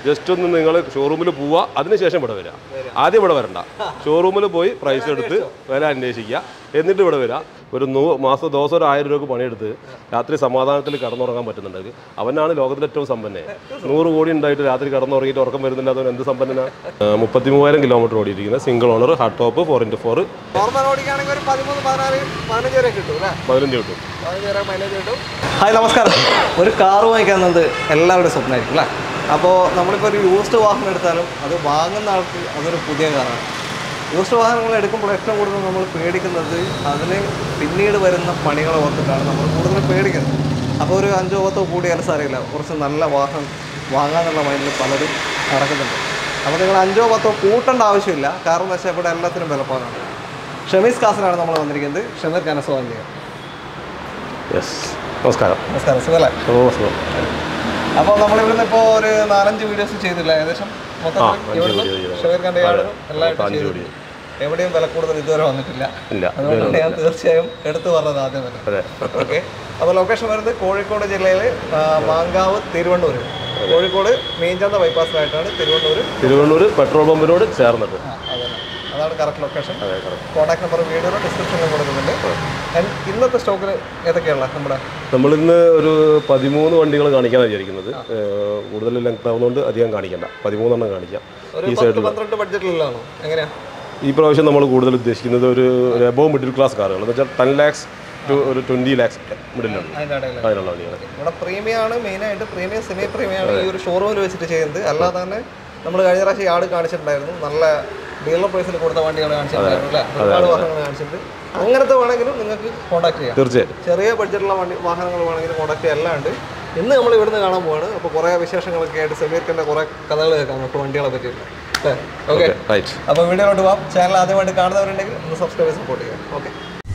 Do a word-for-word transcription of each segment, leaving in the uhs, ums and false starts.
Just ഒന്ന് നിങ്ങൾ ഷോറൂമിൽ പോവുക, അതിനുശേഷം ഇവിടെ വരിക. ആദ്യം ഇവിടെ വരണ്ട, ഷോറൂമിൽ പോയി പ്രൈസ് എടുത്ത് വില അന്വേഷിക്കുക, എന്നിട്ട് ഇവിടെ വരിക. ഒരു നൂ മാസം ദിവസം ഒരു ആയിരം രൂപക്ക് പണിയെടുത്ത് രാത്രി സമാധാനത്തിൽ കടന്നുറങ്ങാൻ പറ്റുന്നുണ്ടെങ്കിൽ അവനാണ് ലോകത്തിലെ ഏറ്റവും സമ്പന്നേ. നൂറ് കോടി ഉണ്ടായിട്ട് രാത്രി കടന്നുറങ്ങിയിട്ട് ഉറക്കം വരുന്നില്ലാത്തവൻ എന്ത് സമ്പന്നനാ? മുപ്പത്തി മൂവായിരം കിലോമീറ്റർ ഓടിയിരിക്കുന്ന single owner hard top four into four പതിനഞ്ച് കിട്ടും. ഹായ് നമസ്കാരം. ഒരു കാർ വാങ്ങിക്കുന്നത് എല്ലാവരുടെയും സ്വപ്നമായിരിക്കും അല്ലേ? അപ്പോൾ നമ്മളിപ്പോൾ ഒരു യൂസ്ഡ് വാഹനം എടുത്താലും അത് വാങ്ങുന്ന ആൾക്ക് അതൊരു പുതിയ കാറാണ്. യൂസ്ഡ് വാഹനങ്ങൾ എടുക്കുമ്പോൾ ഏറ്റവും കൂടുതൽ നമ്മൾ പേടിക്കുന്നത് അതിന് പിന്നീട് വരുന്ന പണികളെ ഓർത്തിട്ടാണ് നമ്മൾ കൂടുതൽ പേടിക്കുന്നത്. അപ്പോൾ ഒരു അഞ്ചോ പത്തോ കൂടിയാലും സാരമില്ല, കുറച്ച് നല്ല വാഹനം വാങ്ങാനുള്ള മൈൻഡിൽ പലരും നടക്കുന്നുണ്ട്. അപ്പോൾ നിങ്ങൾ അഞ്ചോ പത്തോ കൂട്ടേണ്ട ആവശ്യമില്ല, കാരണം എന്ന് വെച്ചാൽ ഇവിടെ എല്ലാത്തിനും വിലപ്പാടാണ്. ഷമീസ് കാസിലാണ് നമ്മൾ വന്നിരിക്കുന്നത്. ഷമീർ ഖാനെ സ്വാഗതം ചെയ്യാം. യെസ്, നമസ്കാരം. നമസ്കാരം. സുഖമല്ലേ? ഓ സുഖം. അപ്പോൾ നമ്മളിവിടുന്ന് ഇപ്പോൾ ഒരു നാലഞ്ച് വീഡിയോസ് ചെയ്തില്ല, ഏകദേശം മൊത്തത്തിൽ ഷമീർ ഖാൻ്റെ എല്ലായിട്ടും ചെയ്തു. എവിടെയും വില കൂടുതൽ ഇതുവരെ വന്നിട്ടില്ല. അതുകൊണ്ട് ഞാൻ തീർച്ചയായും എടുത്തു പറഞ്ഞത് ആദ്യം തന്നെ. ഓക്കെ, അപ്പോൾ ലൊക്കേഷൻ വരുന്നത് കോഴിക്കോട് ജില്ലയിലെ മാങ്കാവ് തിരുവണ്ണൂർ. കോഴിക്കോട് മീൻചന്ത ബൈപ്പാസിലായിട്ടാണ് തിരുവണ്ണൂർ. തിരുവണ്ണൂർ പെട്രോൾ പമ്പിനോട് ചേർന്നിട്ട്. അതെ, അതാണ് കറക്റ്റ് ലൊക്കേഷൻ. കോൺടാക്ട് നമ്പർ വീഡിയോയുടെ ഡിസ്ക്രിപ്ഷനിൽ കൊടുക്കുന്നുണ്ട്. ഇന്നത്തെ സ്റ്റോക്കിൽ ഏതൊക്കെയുള്ള നമ്മുടെ നമ്മളിന്ന് ഒരു പതിമൂന്ന് വണ്ടികൾ കാണിക്കാനാണ് വിചാരിക്കുന്നത്. കൂടുതൽ ലെങ്ത് ആവുന്നതുകൊണ്ട് അധികം കാണിക്കണ്ട, പതിമൂന്നെണ്ണം കാണിക്കാം. ഈ സൈഡിൽ പന്ത്രണ്ട് ബഡ്ജറ്റിലാണോ എങ്ങനെയാ ഈ പ്രാവശ്യം നമ്മൾ കൂടുതൽ ഉദ്ദേശിക്കുന്നത് ഒരു എബോവ് മിഡിൽ ക്ലാസ് കാറുകൾ എന്ന് വെച്ചാൽ ടെൻ ലാക്സ് ടു ഒരു ട്വൻറ്റി ലാക്സ് മിഡിലാണ് അതിനുള്ള വണ്ടികൾ. ഇവിടെ പ്രീമിയം ആണ് മെയിനായിട്ട്, പ്രീമിയം സെമി പ്രീമിയം ആണ് ഈ ഒരു ഷോറൂമിൽ വെച്ചിട്ട് ചെയ്യുന്നത്. അല്ലാതെ തന്നെ നമ്മൾ കഴിഞ്ഞ പ്രാവശ്യം ആട് കാണിച്ചിട്ടുണ്ടായിരുന്നു, നല്ല ഡീലർ പ്രൈസിൽ കൊടുത്ത വണ്ടികൾ കാണിച്ചിട്ടുണ്ടായിരുന്നു അല്ലേ? ഒരുപാട് വാഹനങ്ങൾ കാണിച്ചിട്ടുണ്ട്. അങ്ങനത്തെ വേണമെങ്കിലും നിങ്ങൾക്ക് കോൺടാക്ട് ചെയ്യാം. തീർച്ചയായും ചെറിയ ബഡ്ജറ്റുള്ള വണ്ടി വാഹനങ്ങൾ വേണമെങ്കിലും കോൺടാക്ട് ചെയ്യാം. എല്ലാം ഉണ്ട്. ഇന്ന് നമ്മൾ ഇവിടുന്ന് കാണാൻ പോവാണ്. അപ്പോൾ കുറേ വിശേഷങ്ങളൊക്കെ ആയിട്ട് സമീർക്കൻ്റെ കുറേ കഥകൾ കേൾക്കാം നമുക്ക് വണ്ടികളെ പറ്റിയിട്ട്. ഓക്കെ, അപ്പോൾ വീഡിയോയിലോട്ട് പോകാം. ചാനൽ ആദ്യമായിട്ട് കാണുന്നവരുണ്ടെങ്കിൽ ഒന്ന് സബ്സ്ക്രൈബ് ചെയ്ത് സപ്പോർട്ട് ചെയ്യാം. ഓക്കെ,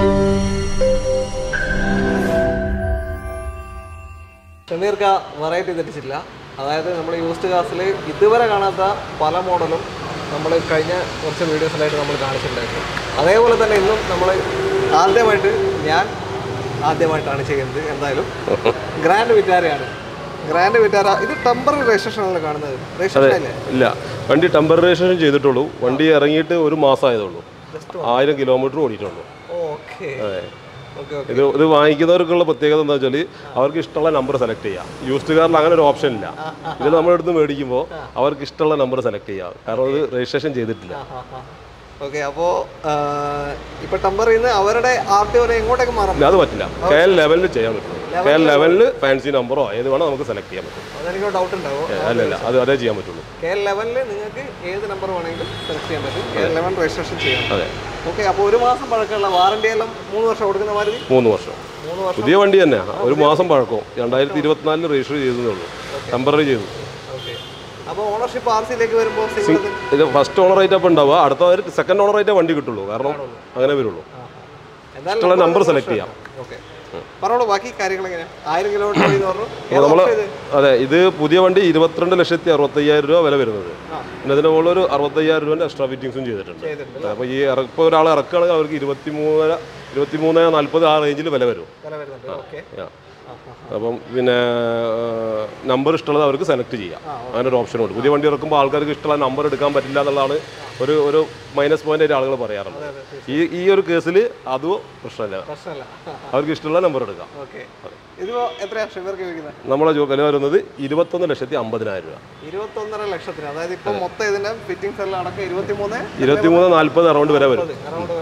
ഷമീർക്ക വെറൈറ്റി തെറ്റിച്ചില്ല. അതായത് നമ്മൾ യൂസ്ഡ് കാസിൽ ഇതുവരെ കാണാത്ത പല മോഡലും നമ്മൾ കഴിഞ്ഞ കുറച്ച് വീഡിയോസിലായിട്ട് നമ്മൾ കാണിച്ചിട്ടുണ്ടായിരുന്നു. അതേപോലെ തന്നെ ഇന്നും നമ്മൾ ആദ്യമായിട്ട് ഞാൻ ആദ്യമായിട്ടാണ് ചെയ്യുന്നത്. എന്തായാലും ഗ്രാൻഡ് വിറ്റാരയാണ്. ഗ്രാൻഡ് വിറ്റാര ഇത് ടെമ്പററി രജിസ്ട്രേഷനാണ് കാണുന്നത്. രജിസ്ട്രേഷൻ ഇല്ല, വണ്ടി ടെമ്പററി രജിസ്ട്രേഷൻ ചെയ്തിട്ടുള്ളൂ. വണ്ടി ഇറങ്ങിയിട്ട് ഒരു മാസം ആയതുള്ളൂ, ആയിരം കിലോമീറ്റർ ഓടിയിട്ടുള്ളൂ. ഓക്കെ, ഇത് ഇത് വാങ്ങിക്കുന്നവർക്കുള്ള പ്രത്യേകത എന്താ വെച്ചാൽ അവർക്ക് ഇഷ്ടമുള്ള നമ്പർ സെലക്ട് ചെയ്യാം. യൂസ്ഡ് കാറിൽ അങ്ങനെ ഒരു ഓപ്ഷൻ ഇല്ല. ഇതിൽ നമ്മളെടുത്ത് മേടിക്കുമ്പോൾ അവർക്ക് ഇഷ്ടമുള്ള നമ്പർ സെലക്ട് ചെയ്യാം, കാരണം ഇത് രജിസ്ട്രേഷൻ ചെയ്തിട്ടില്ല. ഓക്കെ, അപ്പോൾ ഇപ്പൊ ടെമ്പറിൽ നിന്ന് അവരുടെ ആർ ടി ഒ എങ്ങോട്ടേക്ക് മാറാം? അത് പറ്റില്ല, കെ എൽ ലെവലിൽ ചെയ്യാൻ പറ്റും. കെ എൽ ലെവലിൽ ഫാൻസി നമ്പറോ ഏത് വേണോ നമുക്ക് സെലക്ട് ചെയ്യാൻ പറ്റും. അതെനിക്ക് ഡൗട്ട് ഉണ്ടാവും. അല്ല അല്ല, അത് അതേ ചെയ്യാൻ പറ്റുള്ളൂ. കെ എൽ ലെവലിൽ നിങ്ങൾക്ക് ഏത് നമ്പർ വേണമെങ്കിലും സെലക്ട് ചെയ്യാൻ പറ്റും. കെ എൽ ലെവൻ രജിസ്ട്രേഷൻ ചെയ്യാം. അതെ. ഓക്കെ, അപ്പോൾ ഒരു മാസം പഴക്കമുള്ള വാറണ്ടി എല്ലാം മൂന്ന് വർഷം കൊടുക്കുന്ന മാതിരി? മൂന്ന് വർഷം മൂന്ന് വർഷം പുതിയ വണ്ടി തന്നെ. ഒരു മാസം പഴക്കവും രണ്ടായിരത്തി ഇരുപത്തിനാലിന് രജിസ്റ്റർ ചെയ്തതേ ഉള്ളൂ, ടെമ്പററി ചെയ്തു. അപ്പോൾ ഓണർഷിപ്പ് ആർ സിയിലേക്ക് വരുമ്പോൾ ഇത് ഫസ്റ്റ് ഓണർ ആയിട്ട് അപ്പോൾ ഉണ്ടാവുക, അടുത്ത സെക്കൻഡ് ഓണർ ആയിട്ടേ വണ്ടി കിട്ടുള്ളൂ, കാരണം അങ്ങനെ വരുള്ളൂ. ഇഷ്ടമുള്ള നമ്പർ സെലക്ട് ചെയ്യാം. പറഞ്ഞോളൂ ബാക്കി കാര്യങ്ങൾ എങ്ങനെയാണ്? ആയിരം കിലോമീറ്റർ നമ്മൾ അതെ, ഇത് പുതിയ വണ്ടി ഇരുപത്തിരണ്ട് ലക്ഷത്തി അറുപത്തയ്യായിരം രൂപ വില വരുന്നത്. പിന്നെ അതിന് മുകളിൽ ഒരു അറുപത്തയ്യായിരം രൂപേൻ്റെ എക്സ്ട്രാ ഫിറ്റിംഗ്സും ചെയ്തിട്ടുണ്ട്. അപ്പോൾ ഈ ഇപ്പോൾ ഒരാൾ ഇറക്കുകയാണെങ്കിൽ അവർക്ക് ഇരുപത്തി മൂന്നര ഇരുപത്തി മൂന്ന് നാൽപ്പത് ആ റേഞ്ചിൽ വില വരും. അപ്പം പിന്നെ നമ്പർ ഇഷ്ടമുള്ളത് അവർക്ക് സെലക്ട് ചെയ്യാം, അങ്ങനെ ഒരു ഓപ്ഷൻ ഉണ്ട്. പുതിയ വണ്ടി ഇറക്കുമ്പോൾ ആൾക്കാർക്ക് ഇഷ്ടമുള്ള നമ്പർ എടുക്കാൻ പറ്റില്ല എന്നുള്ളതാണ് ഒരു ഒരു മൈനസ് പോയിന്റ് ആയിട്ട് ആളുകൾ പറയാറുണ്ട്. ഈ ഈ ഒരു കേസിൽ അതും പ്രശ്നമില്ല, അവർക്ക് ഇഷ്ടമുള്ള നമ്പർ എടുക്കാം. നമ്മളെ വില വരുന്നത് ഇരുപത്തൊന്ന് ലക്ഷത്തി അമ്പതിനായിരം രൂപ. ഇരുപത്തൊന്നര ലക്ഷത്തിന്, അതായത് ഇപ്പൊ മൊത്തം ഇതിന്റെ ഫിറ്റിംഗ്സ് എല്ലാം അടക്കം ഇരുപത്തിമൂന്ന് ഇരുപത്തിമൂന്ന് നാല്പത് അറൗണ്ട് വില വരും.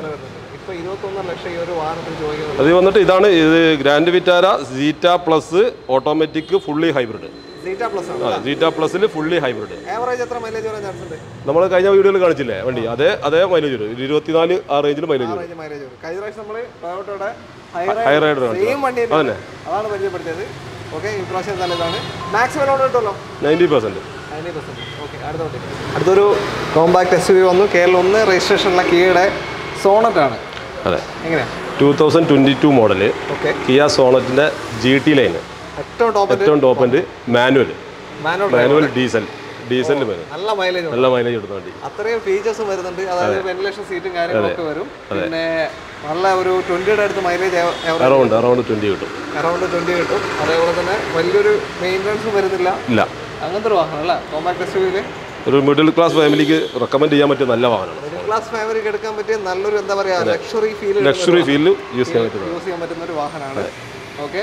അത് വന്നിട്ട് ഇതാണ്, ഇത് grand Vitara Zeta plus automatic fully hybrid. Zeta പ്ലസിൽ ഫുള്ളി ഹൈബ്രിഡ്. നമ്മൾ കഴിഞ്ഞ വീഡിയോയിൽ കാണിച്ചില്ലേ വണ്ടി, അതേ അതേ മൈലേജ് വരും. ഇരുപത്തിനാല് ആ റേഞ്ചിൽ മൈലേജ് വരും. Ninety percent. അടുത്തൊരു കോമ്പാക്ട് എസ് യു വി വന്നു. കെ എൽ ഒന്ന് രജിസ്ട്രേഷനുള്ള കിയയുടെ സോണറ്റ് ആണ്. അതെ, two thousand twenty two model Kia സോണറ്റിന്റെ ജി ടി ലൈന്, ഏറ്റവും top end manual manual diesel ഡീസലിന് വരും. നല്ല മൈലേജ് നല്ല മൈലേജ് കിട്ടുന്ന വണ്ടി. അത്രയും ഫീച്ചേഴ്സും വരുന്നുണ്ട്. അതായത് വെന്റിലേഷൻ സീറ്റും കാര്യങ്ങളൊക്കെ വരും. പിന്നെ നല്ല ഒരു ട്വന്റിയുടെ അടുത്ത് മൈലേജ് അറൗണ്ട് അറൗണ്ട് ട്വന്റി കിട്ടും. അറൗണ്ട് ട്വന്റി കിട്ടും. അതേപോലെ തന്നെ വലിയൊരു മെയിൻ്റനൻസും വരുന്നില്ല. ഇല്ല, അങ്ങനത്തെ ഒരു വാഹനം അല്ലേ കോമ്പാക്ട് എസ് യു വിയിൽ ഒരു മിഡിൽ ക്ലാസ് ഫാമിലിക്ക് റെക്കമെൻഡ് ചെയ്യാൻ പറ്റിയ നല്ല വാഹനമാണ്. മിഡിൽ ക്ലാസ് ഫാമിലിക്ക് എടുക്കാൻ പറ്റിയ നല്ലൊരു എന്താ പറയുക ലക്ഷറി ഫീൽ ലക്ഷറി ഫീലിൽ യൂസ് ചെയ്യാൻ പറ്റുന്നത് യൂസ് ചെയ്യാൻ പറ്റുന്ന ഒരു വാഹനമാണ്. ഓക്കെ,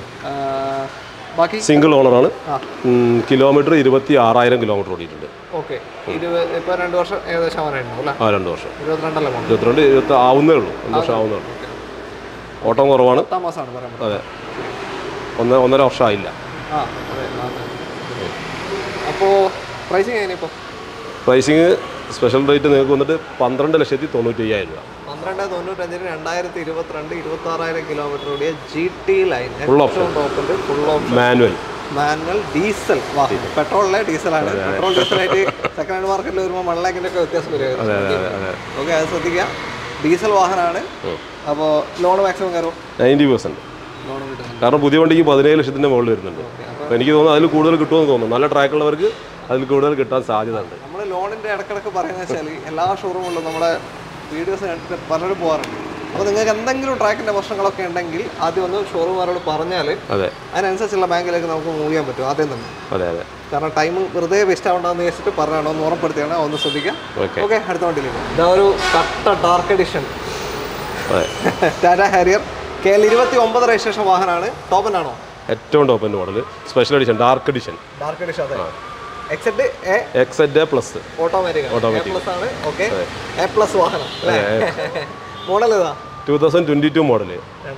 ബാക്കി സിംഗിൾ ഓണറാണ്. കിലോമീറ്റർ ഇരുപത്തി ആറായിരം കിലോമീറ്റർ ഓടിയിട്ടുണ്ട്. ഓക്കെ, ഇരുപത് ഇപ്പോൾ രണ്ട് വർഷം ഏകദേശം ആവാനായിരുന്നു അല്ലേ? ആ രണ്ട് വർഷം ഇരുപത്തിരണ്ടല്ലേ ഇരുപത്തിരണ്ട് ഇരുപത്തി ആവുന്നേ ഉള്ളൂ. രണ്ട് വർഷം ആവുന്നേ ഉള്ളൂ. ഓട്ടം കുറവാണ്. പത്താം മാസമാണ് പറയുന്നത്. അതെ, ഒന്ന് ഒന്നര വർഷം ആയില്ല. ആ അതെ. അപ്പോൾ പ്രൈസിങ് എങ്ങനെ ഇപ്പോൾ? പ്രൈസിങ് സ്പെഷ്യൽ റേറ്റ് നിങ്ങൾക്ക് വന്നിട്ട് പന്ത്രണ്ട് ലക്ഷത്തി തൊണ്ണൂറ്റി അയ്യായിരം രൂപ. പന്ത്രണ്ട് തൊണ്ണൂറ്റഞ്ചിന് രണ്ടായിരത്തി ഇരുപത്തിരണ്ട് ഇരുപത്തി ആറായിരം കിലോമീറ്റർ ഓടിയ G T line full option ടോപ്പിൻ്റെ full option manual manual diesel വാഹനം. പെട്രോളിലെ ഡീസലാണ്. പെട്രോൾ ഡീസലായിട്ട് സെക്കൻഡ് ഹാൻഡ് മാർക്കറ്റിൽ വരുമ്പോൾ വൺ ലാഖിൻ്റെ ഒക്കെ വ്യത്യാസം വരുമായിരുന്നു. ഓക്കെ, അത് ശ്രദ്ധിക്കുക. ഡീസൽ വാഹനമാണ്. അപ്പോൾ ലോൺ മാക്സിമം കയറും നയൻറ്റി പെർസെൻറ്റ് ലോൺ കിട്ടുന്നുണ്ട്. കാരണം പുതിയ വണ്ടിക്ക് പതിനേഴ് ലക്ഷത്തിൻ്റെ മുകളിൽ വരുന്നുണ്ട്. അപ്പോൾ എനിക്ക് തോന്നുന്നു അതിൽ കൂടുതൽ കിട്ടുമെന്ന് തോന്നുന്നു. നല്ല ട്രാക്കുള്ളവർക്ക് അതിൽ കൂടുതൽ കിട്ടാൻ സാധ്യത ഉണ്ട്. നമ്മൾ ലോണിൻ്റെ ഇടക്കിടക്ക് പറയുന്നത് വെച്ചാൽ എല്ലാ ഷോറൂമുകളിലും നമ്മുടെ വീഡിയോസ് കണ്ടിട്ട് പലരും പോകാറുണ്ട്. അപ്പോൾ നിങ്ങൾക്ക് എന്തെങ്കിലും ട്രാക്കിൻ്റെ പ്രശ്നങ്ങളൊക്കെ ഉണ്ടെങ്കിൽ ആദ്യം ഒന്ന് ഷോറൂമുകാരോട് പറഞ്ഞാൽ അതെ അതിനനുസരിച്ചുള്ള ബാങ്കിലേക്ക് നമുക്ക് മൂവ് ചെയ്യാൻ പറ്റും ആദ്യം തന്നെ. അതെ അതെ കാരണം ടൈം വെറുതെ വേസ്റ്റ് ആവണ്ടെന്ന് വെച്ചിട്ട് പറഞ്ഞാണോ ഒന്ന് ഉറപ്പെടുത്തിയാണ് ഒന്ന് ശ്രദ്ധിക്കാം. ഓക്കെ ഓക്കെ, അടുത്ത വണ്ടിയിലേക്ക്. ഇതാ ഒരു കട്ട ഡാർക്ക് എഡിഷൻ അതെ ടാറ്റ ഹാരിയർ കെ എൽ ഇരുപത്തി ഒമ്പത് രജിസ്ട്രേഷൻ വാഹനമാണ്. ടോപ്പൻ ആണോ? ഏറ്റവും ടോപ്പൻ model special edition dark edition. Dark edition അതെ. X Z A X Z plus automatic automatic plus ആണ്. ഓക്കെ, എ പ്ലസ് വാഹനം. മോഡൽ ഏതാ? Two thousand twenty two model.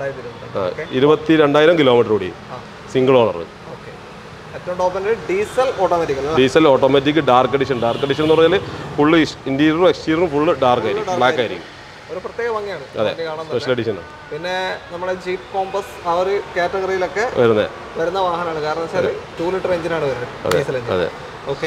ഇരുപത്തി രണ്ടായിരം കിലോമീറ്റർ ഓടി. Single owner. ഏറ്റവും ടോപ്പിൻ്റെ diesel automatic diesel automatic dark edition. Dark edition എന്ന് പറഞ്ഞാൽ ഫുള്ള് ഇന്റീരിയറും എക്സ്റ്റീരിയറും ഫുള്ള് ഡാർക്ക് ആയിരിക്കും, ബ്ലാക്ക് ആയിരിക്കും. ഒരു പ്രത്യേക ഭംഗിയാണ്. അതെ, സ്പെഷ്യൽ എഡിഷൻ. പിന്നെ നമ്മുടെ ജീപ്പ് കോമ്പസ് ആ ഒരു കാറ്റഗറിയിലൊക്കെ വരുന്നത് വരുന്ന വാഹനമാണ്. കാരണം വെച്ചാൽ ടു ലിറ്റർ എഞ്ചിനാണ് വരുന്നത്, ഡീസൽ എഞ്ചിൻ. അതെ. ഓക്കെ,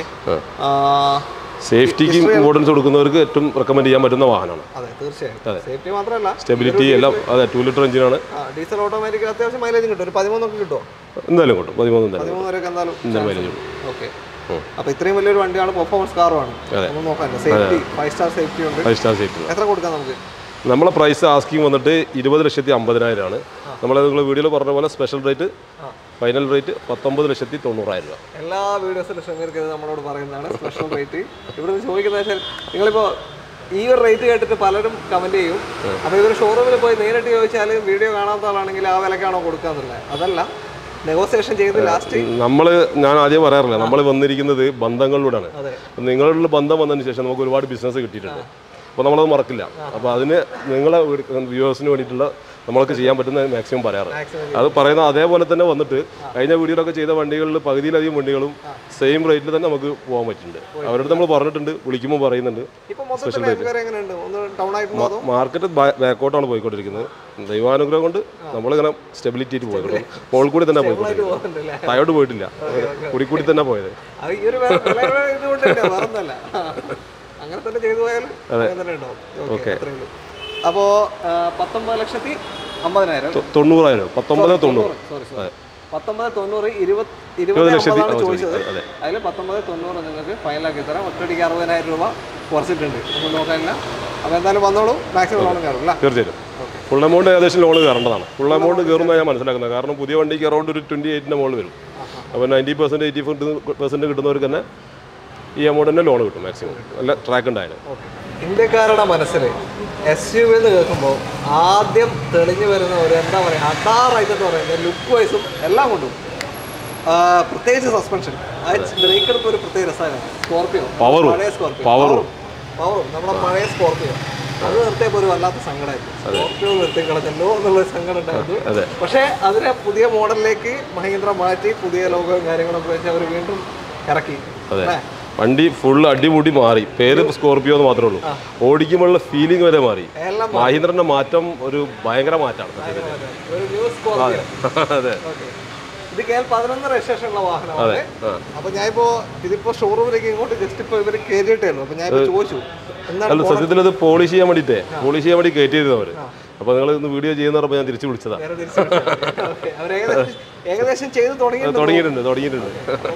സേഫ്റ്റിക്ക് ഇമ്പോർട്ടൻസ് കൊടുക്കുന്നവർക്ക് ഏറ്റവും റെക്കമെൻഡ് ചെയ്യാൻ പറ്റുന്ന വാഹനമാണ്. അതെ തീർച്ചയായും. സേഫ്റ്റി മാത്രമല്ല സ്റ്റെബിലിറ്റി എല്ലാം. അതെ, ടു ലിറ്റർ എഞ്ചിനാണ്. ഡീസൽ ഓട്ടോമാറ്റിക് അത്യാവശ്യം മൈലേജ് കിട്ടും. ഒരു പതിമൂന്നൊക്കെ കിട്ടുമോ? എന്തായാലും കിട്ടും. പതിമൂന്ന് പതിമൂന്ന് വരെയൊക്കെ എന്തായാലും മൈലേജ് കിട്ടും. ഓക്കെ, അപ്പോൾ ഇത്രയും വലിയൊരു വണ്ടിയാണ്, പെർഫോമൻസ് കാറുമാണ്. ഒന്നും നോക്കാനില്ല. സേഫ്റ്റി ഫൈവ് സ്റ്റാർ സേഫ്റ്റി ഉണ്ട്. Five star safety. എത്ര കൊടുക്കാം നമുക്ക്? നമ്മളെ പ്രൈസ് ആസ്കിങ് വന്നിട്ട് ഇരുപത് ലക്ഷത്തി അമ്പതിനായിരമാണ്. നമ്മൾ നിങ്ങൾ വീഡിയോയിൽ പറഞ്ഞ പോലെ സ്പെഷ്യൽ റേറ്റ് ഫൈനൽ റേറ്റ് പത്തൊമ്പത് ലക്ഷത്തി തൊണ്ണൂറായിരം രൂപ. എല്ലാ വീഡിയോസിലും ഷമീർക്ക് നമ്മളോട് പറയുന്നതാണ് സ്പെഷ്യൽ റേറ്റ്. ഇവിടെ നിന്ന് ചോദിക്കുന്നത് വെച്ചാൽ നിങ്ങളിപ്പോൾ ഈ ഒരു റേറ്റ് കേട്ടിട്ട് പലരും കമൻറ്റ് ചെയ്യും. അപ്പോൾ ഇതൊരു ഷോറൂമിൽ പോയി നേരിട്ട് ചോദിച്ചാൽ വീഡിയോ കാണാത്ത ആളാണെങ്കിൽ ആ വിലക്കാണോ കൊടുക്കാന്നുള്ളത്. അതല്ല, നെഗോസിയേഷൻ ചെയ്ത് ലാസ്റ്റ് നമ്മൾ ഞാൻ ആദ്യം പറയാറില്ല, നമ്മൾ വന്നിരിക്കുന്നത് ബന്ധങ്ങളിലൂടെയാണ്. നിങ്ങളുടെ ബന്ധം വന്നതിന് ശേഷം നമുക്ക് ഒരുപാട് ബിസിനസ് കിട്ടിയിട്ടുണ്ട്. അപ്പോൾ നമ്മളത് മറക്കില്ല. അപ്പോൾ അതിന് നിങ്ങളെ വ്യൂവേഴ്സിന് വേണ്ടിയിട്ടുള്ള നമ്മൾക്ക് ചെയ്യാൻ പറ്റുന്ന മാക്സിമം പറയാറ്. അത് പറയുന്ന അതേപോലെ തന്നെ വന്നിട്ട് കഴിഞ്ഞ വീഡിയോയിലൊക്കെ ചെയ്ത വണ്ടികളിൽ പകുതിയിലധികം വണ്ടികളും സെയിം റേറ്റിൽ തന്നെ നമുക്ക് പോകാൻ പറ്റുന്നുണ്ട്. അവരോട് നമ്മൾ പറഞ്ഞിട്ടുണ്ട്, വിളിക്കുമ്പോൾ പറയുന്നുണ്ട് സ്പെഷ്യൽ റേറ്റ്. മാർക്കറ്റ് ബാക്കോട്ടാണ് പോയിക്കൊണ്ടിരിക്കുന്നത്. ദൈവാനുഗ്രഹം കൊണ്ട് നമ്മളിങ്ങനെ സ്റ്റെബിലിറ്റി ആയിട്ട് പോയിട്ടുണ്ട്. മോൾ കൂടി തന്നെ പോയിക്കൊണ്ടിരിക്കുന്നത്, താഴോട്ട് പോയിട്ടില്ല, കൂടി കൂടി തന്നെ പോയത്. അങ്ങനെ തന്നെ ചെയ്തു പോയാലും തന്നെ ഉണ്ടാവും. ഓക്കെ, അപ്പോൾ പത്തൊമ്പത് ലക്ഷത്തി അമ്പതിനായിരം തൊണ്ണൂറായിരം പത്തൊമ്പത് തൊണ്ണൂറ് സോറി സോറി പത്തൊമ്പത് തൊണ്ണൂറ് ഇരുപത് ഇരുപത് അമ്പതാണ് ചോദിച്ചത്. അതിൽ പത്തൊമ്പത് തൊണ്ണൂറ് നിങ്ങൾക്ക് ഫൈനലാക്കി തരാം. ഒറ്റയടിക്ക് അറുപതിനായിരം രൂപ കുറച്ചിട്ടുണ്ട്. നമ്മൾ നോക്കാനില്ല. അപ്പോൾ എന്തായാലും വന്നോളൂ, മാക്സിമം ലോൺ കയറും അല്ല? തീർച്ചയായും ഫുൾ എമൗണ്ട് ഏകദേശം ലോൺ കയറേണ്ടതാണ്. ഫുൾ എമൗണ്ട് കയറുന്നതാണ് ഞാൻ മനസ്സിലാക്കുന്നത്. കാരണം പുതിയ വണ്ടിക്ക് അറൗണ്ട് ഒരു ട്വൻറ്റി എയ്റ്റിൻ്റെ മുകളിൽ വരും. അപ്പോൾ നയൻറ്റി പെർസെൻറ്റ് എയ്റ്റി പെർസെൻറ്റ് കിട്ടുന്നവർക്ക് തന്നെ ഈ എമൗണ്ട് തന്നെ ലോൺ കിട്ടും മാക്സിമം. നല്ല ട്രാക്ക് ഉണ്ടായാലും. ഇന്ത്യക്കാരുടെ മനസ്സിൽ എസ് യു വി എന്ന് കേൾക്കുമ്പോൾ ആദ്യം തെളിഞ്ഞു വരുന്ന ഒരു എന്താ പറയുക അടാറായിട്ടെന്ന് പറയുന്നത് ലുക്ക് വൈസും എല്ലാം കൊണ്ടും, പ്രത്യേകിച്ച് സസ്പെൻഷൻ, ബ്രേക്ക് എടുത്ത ഒരു പ്രത്യേക രസമാണ്. സ്കോർപ്പിയോ പഴയ സ്കോർപ്പിയോ പവറും പവറും നമ്മുടെ പഴയ സ്കോർപ്പിയോ അത് നിർത്തിയപ്പോൾ ഒരു വല്ലാത്ത സങ്കടമായിരുന്നു. സ്കോർപ്പിയോ നിർത്തി കളഞ്ഞല്ലോ എന്നുള്ളൊരു സങ്കടം ഉണ്ടായിരുന്നു. പക്ഷേ അതിനെ പുതിയ മോഡലിലേക്ക് മഹീന്ദ്ര മാറ്റി പുതിയ ലോഗോയും കാര്യങ്ങളൊക്കെ വെച്ച് അവർ വീണ്ടും ഇറക്കി. വണ്ടി ഫുൾ അടിമുടി മാറി. പേര് സ്കോർപ്പിയോ എന്ന് മാത്രമേ ഉള്ളൂ. ഓടിക്കുമ്പോഴുള്ള ഫീലിംഗ് വരെ മാറി. മഹീന്ദ്രന്റെ മാറ്റം ഒരു ഭയങ്കര മാറ്റമാണ്. അതെ, ഇത് കെ എൽ പതിനൊന്ന് രജിസ്ട്രേഷനുള്ള വാഹനമാണ്. അപ്പൊ ഞാനിപ്പോ ഇതിപ്പോ ഷോറൂമിലേക്ക് ഇങ്ങോട്ട് ജസ്റ്റ് ഇപ്പൊ ഇവര് കയറ്റിയിട്ടേ ഉള്ളൂ. അപ്പൊ ഞാൻ ചോദിച്ചു അല്ല സത്യത്തിൽ അത് പോളിഷ് ചെയ്യാൻ വേണ്ടിട്ടേ പോളിഷ് ചെയ്യാൻ വേണ്ടി കയറ്റിയിരുന്നവര്. അപ്പൊ നിങ്ങൾ ഇന്ന് വീഡിയോ ചെയ്യുന്ന പറഞ്ഞപ്പോൾ ഞാൻ തിരിച്ചു വിളിച്ചതാണ്. ഏകദേശം ചെയ്ത് തുടങ്ങിയിട്ടുണ്ട് തുടങ്ങിയിട്ടുണ്ട്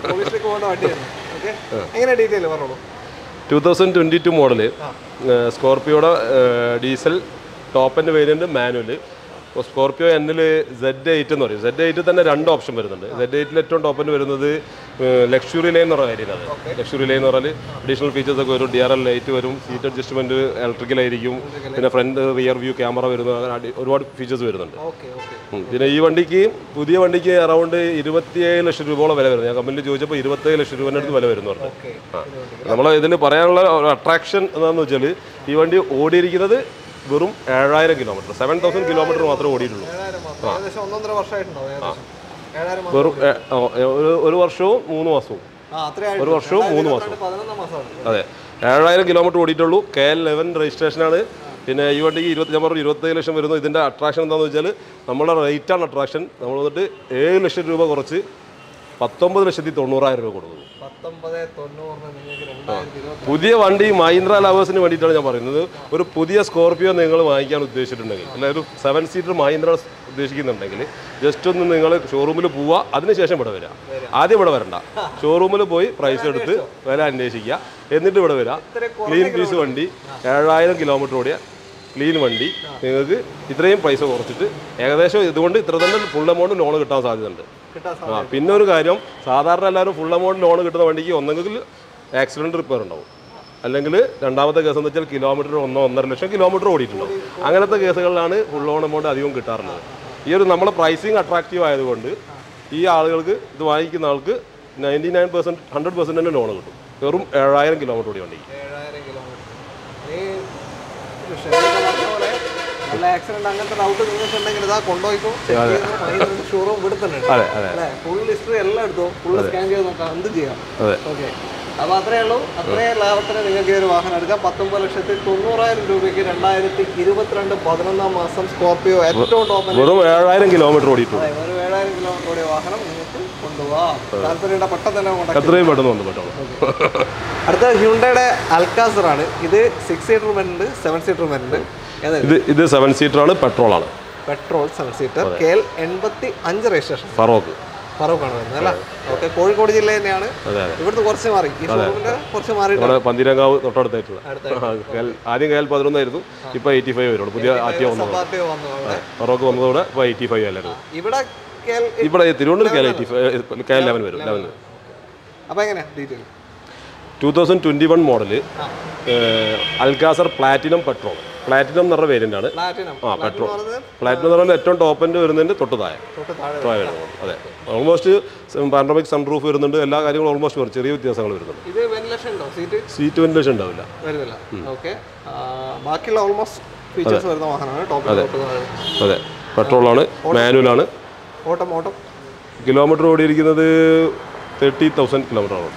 two thousand twenty two model സ്കോർപ്പിയോയുടെ diesel top end variant manual ഇപ്പോൾ സ്കോർപ്പിയോ എന്നിൽ സെഡ് എയ്റ്റ് എന്ന് പറയും. സെഡ് എയ്റ്റിൽ തന്നെ രണ്ട് ഓപ്ഷൻ വരുന്നുണ്ട്. സെഡ് എയ്റ്റിൽ ഏറ്റവും ടോപ്പിൽ വരുന്നത് ലക്ഷറി ലൈൻ എന്ന് പറയുന്ന കാര്യമാണ്. ലക്ഷറി ലൈൻ എന്ന് പറഞ്ഞാൽ അഡീഷണൽ ഫീച്ചേഴ്സ് ഒക്കെ വരും. ഡി ആർ എൽ ലൈറ്റ് വരും, സീറ്റ് അഡ്ജസ്റ്റ്മെന്റ് ഇലക്ട്രിക്കലായിരിക്കും, പിന്നെ ഫ്രണ്ട് റിയർ വ്യൂ ക്യാമറ വരുന്നു, അങ്ങനെ ഒരുപാട് ഫീച്ചേഴ്സ് വരുന്നുണ്ട്. പിന്നെ ഈ വണ്ടിക്ക് പുതിയ വണ്ടിക്ക് അറൗണ്ട് ഇരുപത്തിയേഴ് ലക്ഷം രൂപയോളം വില വരുന്നത്. ഞാൻ കമ്പനിയിൽ ചോദിച്ചപ്പോൾ ഇരുപത്തേഴ് ലക്ഷം രൂപേൻ്റെ അടുത്ത് വില വരുന്നു പറഞ്ഞു. ആ നമ്മൾ ഇതിൽ പറയാനുള്ള ഒരു അട്രാക്ഷൻ എന്താണെന്ന് വെച്ചാൽ ഈ വണ്ടി ഓടിയിരിക്കുന്നത് വെറും ഏഴായിരം കിലോമീറ്റർ, സെവൻ തൗസൻഡ് കിലോമീറ്റർ മാത്രമേ ഓടിയിട്ടുള്ളൂ. വെറും ഒരു വർഷവും മൂന്ന് മാസവും ഒരു വർഷവും മൂന്ന് മാസവും അതെ, ഏഴായിരം കിലോമീറ്റർ ഓടിയിട്ടുള്ളൂ. കെ എൽ ലെവൻ രജിസ്ട്രേഷനാണ്. പിന്നെ ഈ വണ്ടിക്ക് ഇരുപത്തി ഞാൻ പറഞ്ഞു ഇരുപത്തേഴ് ലക്ഷം വരുന്നു. ഇതിൻ്റെ അട്രാക്ഷൻ എന്താണെന്ന് വെച്ചാൽ നമ്മുടെ റേറ്റാണ് അട്രാക്ഷൻ. നമ്മൾ വന്നിട്ട് ഏഴ് ലക്ഷം രൂപ കുറച്ച് പത്തൊമ്പത് ലക്ഷത്തി തൊണ്ണൂറായിരം രൂപ കൊടുക്കുന്നു. പുതിയ വണ്ടി മഹീന്ദ്ര ലവേഴ്സിന് വേണ്ടിയിട്ടാണ് ഞാൻ പറയുന്നത്. ഒരു പുതിയ സ്കോർപ്പിയോ നിങ്ങൾ വാങ്ങിക്കാൻ ഉദ്ദേശിച്ചിട്ടുണ്ടെങ്കിൽ, അല്ലെങ്കിൽ ഒരു സെവൻ സീറ്റർ മഹീന്ദ്ര ഉദ്ദേശിക്കുന്നുണ്ടെങ്കിൽ ജസ്റ്റ് ഒന്ന് നിങ്ങൾ ഷോറൂമിൽ പോവുക, അതിനുശേഷം ഇവിടെ വരിക. ആദ്യം ഇവിടെ വരണ്ട, ഷോറൂമിൽ പോയി പ്രൈസ് എടുത്ത് വില അന്വേഷിക്കുക, എന്നിട്ട് ഇവിടെ വരിക. ക്ലീൻ പീസ് വണ്ടി, ഏഴായിരം കിലോമീറ്റർ ഓടിയ ക്ലീൻ വണ്ടി, നിങ്ങൾക്ക് ഇത്രയും പൈസ കുറച്ചിട്ട് ഏകദേശം ഇതുകൊണ്ട് ഇത്ര തന്നെ ഫുൾ എമൗണ്ട് ലോൺ കിട്ടാൻ സാധ്യതയുണ്ട്. ആ പിന്നെ ഒരു കാര്യം, സാധാരണ എല്ലാവരും ഫുൾ എമൗണ്ട് ലോൺ കിട്ടുന്ന വണ്ടിക്ക് ഒന്നെങ്കിൽ ആക്സിഡൻറ്റ് റിപ്പയർ ഉണ്ടാവും, അല്ലെങ്കിൽ രണ്ടാമത്തെ കേസ് എന്ന് വെച്ചാൽ കിലോമീറ്റർ ഒന്നോ ഒന്നര ലക്ഷം കിലോമീറ്റർ ഓടിയിട്ടുണ്ടാവും. അങ്ങനത്തെ കേസുകളിലാണ് ഫുൾ ലോൺ എമൗണ്ട് അധികം കിട്ടാറുള്ളത്. ഈ ഒരു നമ്മളെ പ്രൈസിങ് അട്രാക്റ്റീവ് ആയതുകൊണ്ട് ഈ ആളുകൾക്ക്, ഇത് വാങ്ങിക്കുന്ന ആൾക്ക് ninety nine percent hundred percent തന്നെ ലോൺ കിട്ടും. വെറും ഏഴായിരം കിലോമീറ്റർ ഓടി വണ്ടിക്ക്. ആക്സിഡന്റ് അങ്ങനത്തെ ഡൗട്ട് നിങ്ങൾക്ക് ഉണ്ടെങ്കിൽ ഇതാ കൊണ്ടുപോയിക്കോ, ഷോറൂം വിടുത്തുന്നുണ്ട്. ഫുൾ ഹിസ്റ്ററി എല്ലാം എടുത്തോ, ഫുൾ സ്കാൻ ചെയ്ത് നോക്കാം, എന്ത് ചെയ്യാം. ഓക്കെ, അപ്പോൾ അത്രയേ ഉള്ളൂ. അത്രയും ലാഭത്തിന് നിങ്ങൾക്ക് ഈ ഒരു വാഹനം എടുക്കാം. പത്തൊമ്പത് ലക്ഷത്തി തൊണ്ണൂറായിരം രൂപയ്ക്ക് രണ്ടായിരത്തി ഇരുപത്തിരണ്ട് പതിനൊന്നാം മാസം സ്കോർപ്പിയോ ഏറ്റവും ടോപ്പ് വെറും ഏഴായിരം കിലോമീറ്റർ ഓടിയിട്ടുണ്ട്. ഒരു ഏഴായിരം കിലോമീറ്റർ ഓടിയ വാഹനം നിങ്ങൾക്ക് കൊണ്ടുപോകാം. താല്പര്യം പെട്ടെന്ന് തന്നെ എത്രയും പെട്ടെന്ന് വന്നു പെട്ടെന്ന്. അടുത്ത ഹ്യുണ്ടയുടെ അൽക്കാസർ ആണ്. ഇത് സിക്സ് സീറ്റർ വരുന്നുണ്ട്, സെവൻ സീറ്റർ വരുന്നുണ്ട്. ഇത് ഇത് സെവൻ സീറ്റർ ആണ്, പെട്രോൾ ആണ്. Petrol seven seater, K L എൺപത്തി അഞ്ച് രജിസ്ട്രേഷൻ, ഫറോക്ക് ഫറോക്കാണ് വരുന്നത് അല്ലേ? ഓക്കെ, കോഴിക്കോട് ജില്ല തന്നെയാണ്. ഇവിടുത്തെ കുറച്ച് മാറി, ഈ ഷോറൂമിന്റെ കുറച്ച് മാറി. പന്തീരങ്കാവ് തൊട്ടടുത്തായിട്ടുള്ള ആദ്യം കെ എൽ പതിനൊന്നായിരുന്നു, ഇപ്പൊ എയ്റ്റി ഫൈവ് വരുള്ളൂ. പുതിയ ആറ്റിയ ഫറോക്ക് വന്നതോടെ ഇപ്പൊ എയ്റ്റി ഫൈവ് അല്ലായിരുന്നു. ഇവിടെ ഇവിടെ Thiruvananthapuram K L eighty five K L eleven വരും. ലെവൻ. അപ്പോൾ എങ്ങനെയാ detail? Two thousand twenty one model Alcazar platinum petrol. Platinum എന്ന് പറഞ്ഞ വേരിയന്റ് ആണ്. ആ പെട്രോൾ പ്ലാറ്റിനം എന്ന് പറഞ്ഞാൽ ഏറ്റവും ടോപ്പ് എൻഡ് വരുന്നതിന്റെ തൊട്ട് താഴെ താഴെ വരുന്നത്. അതെ, ഓൾമോസ്റ്റ് പാനോറമിക് സൺറൂഫ് വരുന്നുണ്ട്. എല്ലാ കാര്യങ്ങളും ഓൾമോസ്റ്റ് വരും, ചെറിയ വ്യത്യാസങ്ങൾ വരുന്നുണ്ട്. സീറ്റ് വെന്റിലേഷൻ ഉണ്ടാവില്ല. അതെ, പെട്രോളാണ്, മാനുവലാണ്. കിലോമീറ്റർ ഓടിയിരിക്കുന്നത് തേർട്ടി തൗസൻഡ് കിലോമീറ്റർ ആണ്.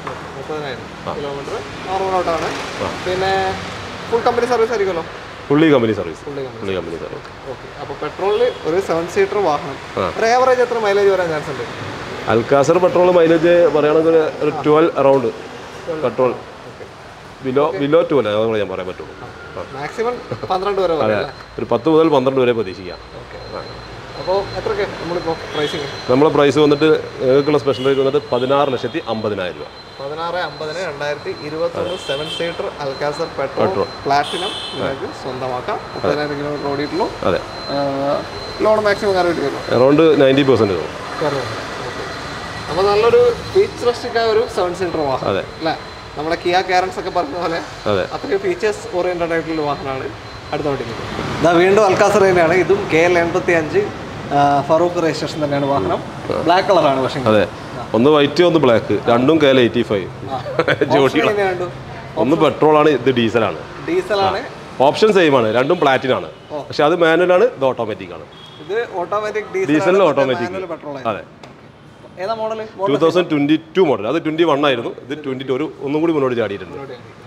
പിന്നെ ഫുൾ കമ്പനി സർവീസ് ആയിരിക്കുമല്ലോ? Fully company service. Fully company service. അപ്പോൾ പെട്രോളിൽ ഒരു സെവൻ സീറ്റർ വാഹനം ഒരു ആവറേജ് എത്ര മൈലേജ് വരാൻ ചാൻസ് ഉണ്ട്? അൽക്കാസർ പെട്രോൾ മൈലേജ് പറയുകയാണെങ്കിൽ ഒരു twelve around petrol, below below twelve അതാണ് ഞാൻ പറയാൻ പറ്റുള്ളൂ. മാക്സിമം പന്ത്രണ്ട് വരെ, ഒരു പത്ത് മുതൽ പന്ത്രണ്ട് വരെ പ്രതീക്ഷിക്കാം. അപ്പോൾ എത്രയ്ക്ക് നമ്മളിപ്പോൾ പ്രൈസിങ്? നമ്മളെ പ്രൈസ് വന്നിട്ട് നിങ്ങൾക്കുള്ള സ്പെഷ്യൽ റേറ്റ് വന്നിട്ട് പതിനാറ് ലക്ഷത്തി അമ്പതിനായിരം രൂപ. പതിനാറ് അമ്പതിന് രണ്ടായിരത്തി ഇരുപത്തൊന്ന് seven seater Alcazar petrol platinum നിങ്ങൾക്ക് സ്വന്തമാക്കാം. മുപ്പതിനായിരം കിലോമീറ്റർ ഓടിയിട്ടുള്ളൂ. അതെ, ലോൺ മാക്സിമം കയറി വരും, അറൗണ്ട് നയൻറ്റി പെർസെൻറ്റ് കയറും. അപ്പോൾ നല്ലൊരു ഫീച്ചറിസ്റ്റിക് ആയ ഒരു സെവൻ സീറ്റർ വാഹനം. അതെ അല്ലേ? നമ്മുടെ കിയ കാരൻസ് ഒക്കെ പറഞ്ഞ പോലെ അത്രയും ഫീച്ചേഴ്സ് ഓറിയന്റഡ് ആയിട്ടുള്ള വാഹനമാണ്. അടുത്ത വണ്ടി ഇതാ വീണ്ടും അൽക്കാസർ തന്നെയാണ്. ഇതും കെ എൽ എൺപത്തി അഞ്ച് ഫറൂഖ് രജിസ്ട്രേഷൻ തന്നെയാണ് വാഹനം. ബ്ലാക്ക് കളറാണ്. പക്ഷേ അതെ, ഒന്ന് വൈറ്റ് ഒന്ന് ബ്ലാക്ക്, രണ്ടും കെ എൽ എയ്റ്റി ഫൈവ് ജോഡി. ഒന്ന് പെട്രോൾ ആണ്, ഇത് ഡീസലാണ്. ഡീസലാണ്. ഓപ്ഷൻ സെയിം ആണ്, രണ്ടും പ്ലാറ്റിനാണ്. പക്ഷെ അത് മാനുവലാണ്, ഇത് ഓട്ടോമാറ്റിക് ആണ്. ഇത് ഓട്ടോമാറ്റിക് ഡീസലിൽ ഓട്ടോമാറ്റിക്. അതെ, ഏതാ model? Two thousand twenty two model. അത് ട്വന്റി വൺ ആയിരുന്നു, ഇത് ട്വന്റി ടു ഒരു ഒന്നും കൂടി മുന്നോട്ട് ചാടിയിട്ടുണ്ട്.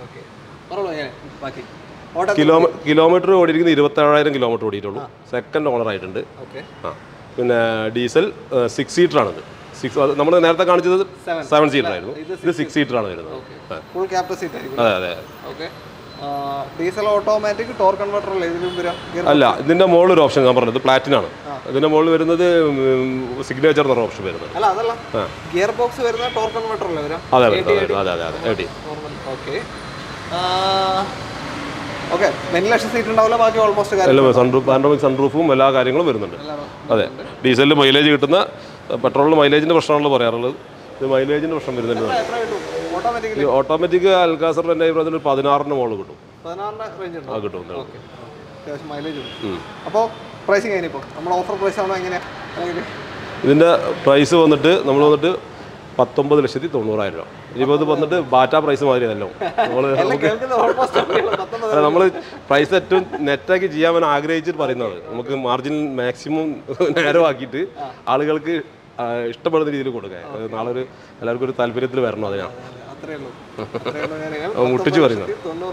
കിലോമീറ്റർ ഓടിയിരിക്കുന്നത് ഇരുപത്തി ഏഴായിരം കിലോമീറ്റർ ഓടിയിട്ടുള്ളൂ. സെക്കൻഡ് ഓണർ ആയിട്ടുണ്ട്. ആ പിന്നെ ഡീസൽ സിക്സ് സീറ്റർ ആണിത്. സിക്സ് നമ്മൾ നേരത്തെ കാണിച്ചത് സെവൻ സീറ്റർ ആയിരുന്നു, ഇത് സിക്സ് സീറ്റർ ആണ് വരുന്നത്. Full capacity. അതെ അതെ. ഡീസൽ ഓട്ടോമാറ്റിക് ടോർക്ക് കൺവെർട്ടർ അല്ല, ഇതിന്റെ മുകളിൽ ഒരു ഓപ്ഷൻ ഞാൻ പറഞ്ഞത് പ്ലാറ്റിനാണ്. ഇതിന്റെ മുകളിൽ വരുന്നത് സിഗ്നേച്ചർ എന്നൊരു ഓപ്ഷൻ വരുന്നത്. അല്ല അതല്ല, ഗിയർ ബോക്സ് വരുന്ന ടോർക്ക് കൺവെർട്ടർ അല്ലേ വരാം? അതെ അതെ അതെ അതെ. ഓക്കെ, ഓക്കെ വെന്റിലേഷൻ സീറ്റ് ഉണ്ടാവില്ല, ബാക്കി ഓൾമോസ്റ്റ് എല്ലാം സൺറൂഫ് പാനോറമിക് സൺറൂഫും എല്ലാ കാര്യങ്ങളും വരുന്നുണ്ട്. അതെ, ഡീസലിൽ മൈലേജ് കിട്ടുന്ന, പെട്രോളിൽ മൈലേജിൻ്റെ പ്രശ്നമാണല്ലോ പറയാറുള്ളത്, ഇത് മൈലേജിൻ്റെ പ്രശ്നം വരുന്നുണ്ട്. ഓട്ടോമാറ്റിക് അൽകാസർ എൻ്റെ അഭിപ്രായത്തിൽ പതിനാറിന് മുകളിൽ കിട്ടും. ആ കിട്ടും. അപ്പോൾ പ്രൈസിങ് എങ്ങനെയാണ്? നമ്മുടെ ഓഫർ പ്രൈസ് ആണോ എങ്ങനെയാണ്? ഇതിൻ്റെ പ്രൈസ് വന്നിട്ട് നമ്മൾ വന്നിട്ട് പത്തൊമ്പത് ലക്ഷത്തി തൊണ്ണൂറായിരം രൂപ. ഇനിയിപ്പോൾ ഇത് വന്നിട്ട് ബാറ്റ പ്രൈസ് മാതിരിയല്ലോ നമ്മൾ നമ്മൾ പ്രൈസ് ഏറ്റവും നെറ്റാക്കി ചെയ്യാൻ വേണ്ടി ആഗ്രഹിച്ചിട്ട് പറയുന്നത്. നമുക്ക് മാർജിൻ മാക്സിമം നേരമാക്കിയിട്ട് ആളുകൾക്ക് ഇഷ്ടപ്പെടുന്ന രീതിയിൽ കൊടുക്കുക. നാളെ ഒരു എല്ലാവർക്കും ഒരു താല്പര്യത്തിൽ വരണം. അതിനാണ് മുട്ടിച്ച് പറയുന്നത്.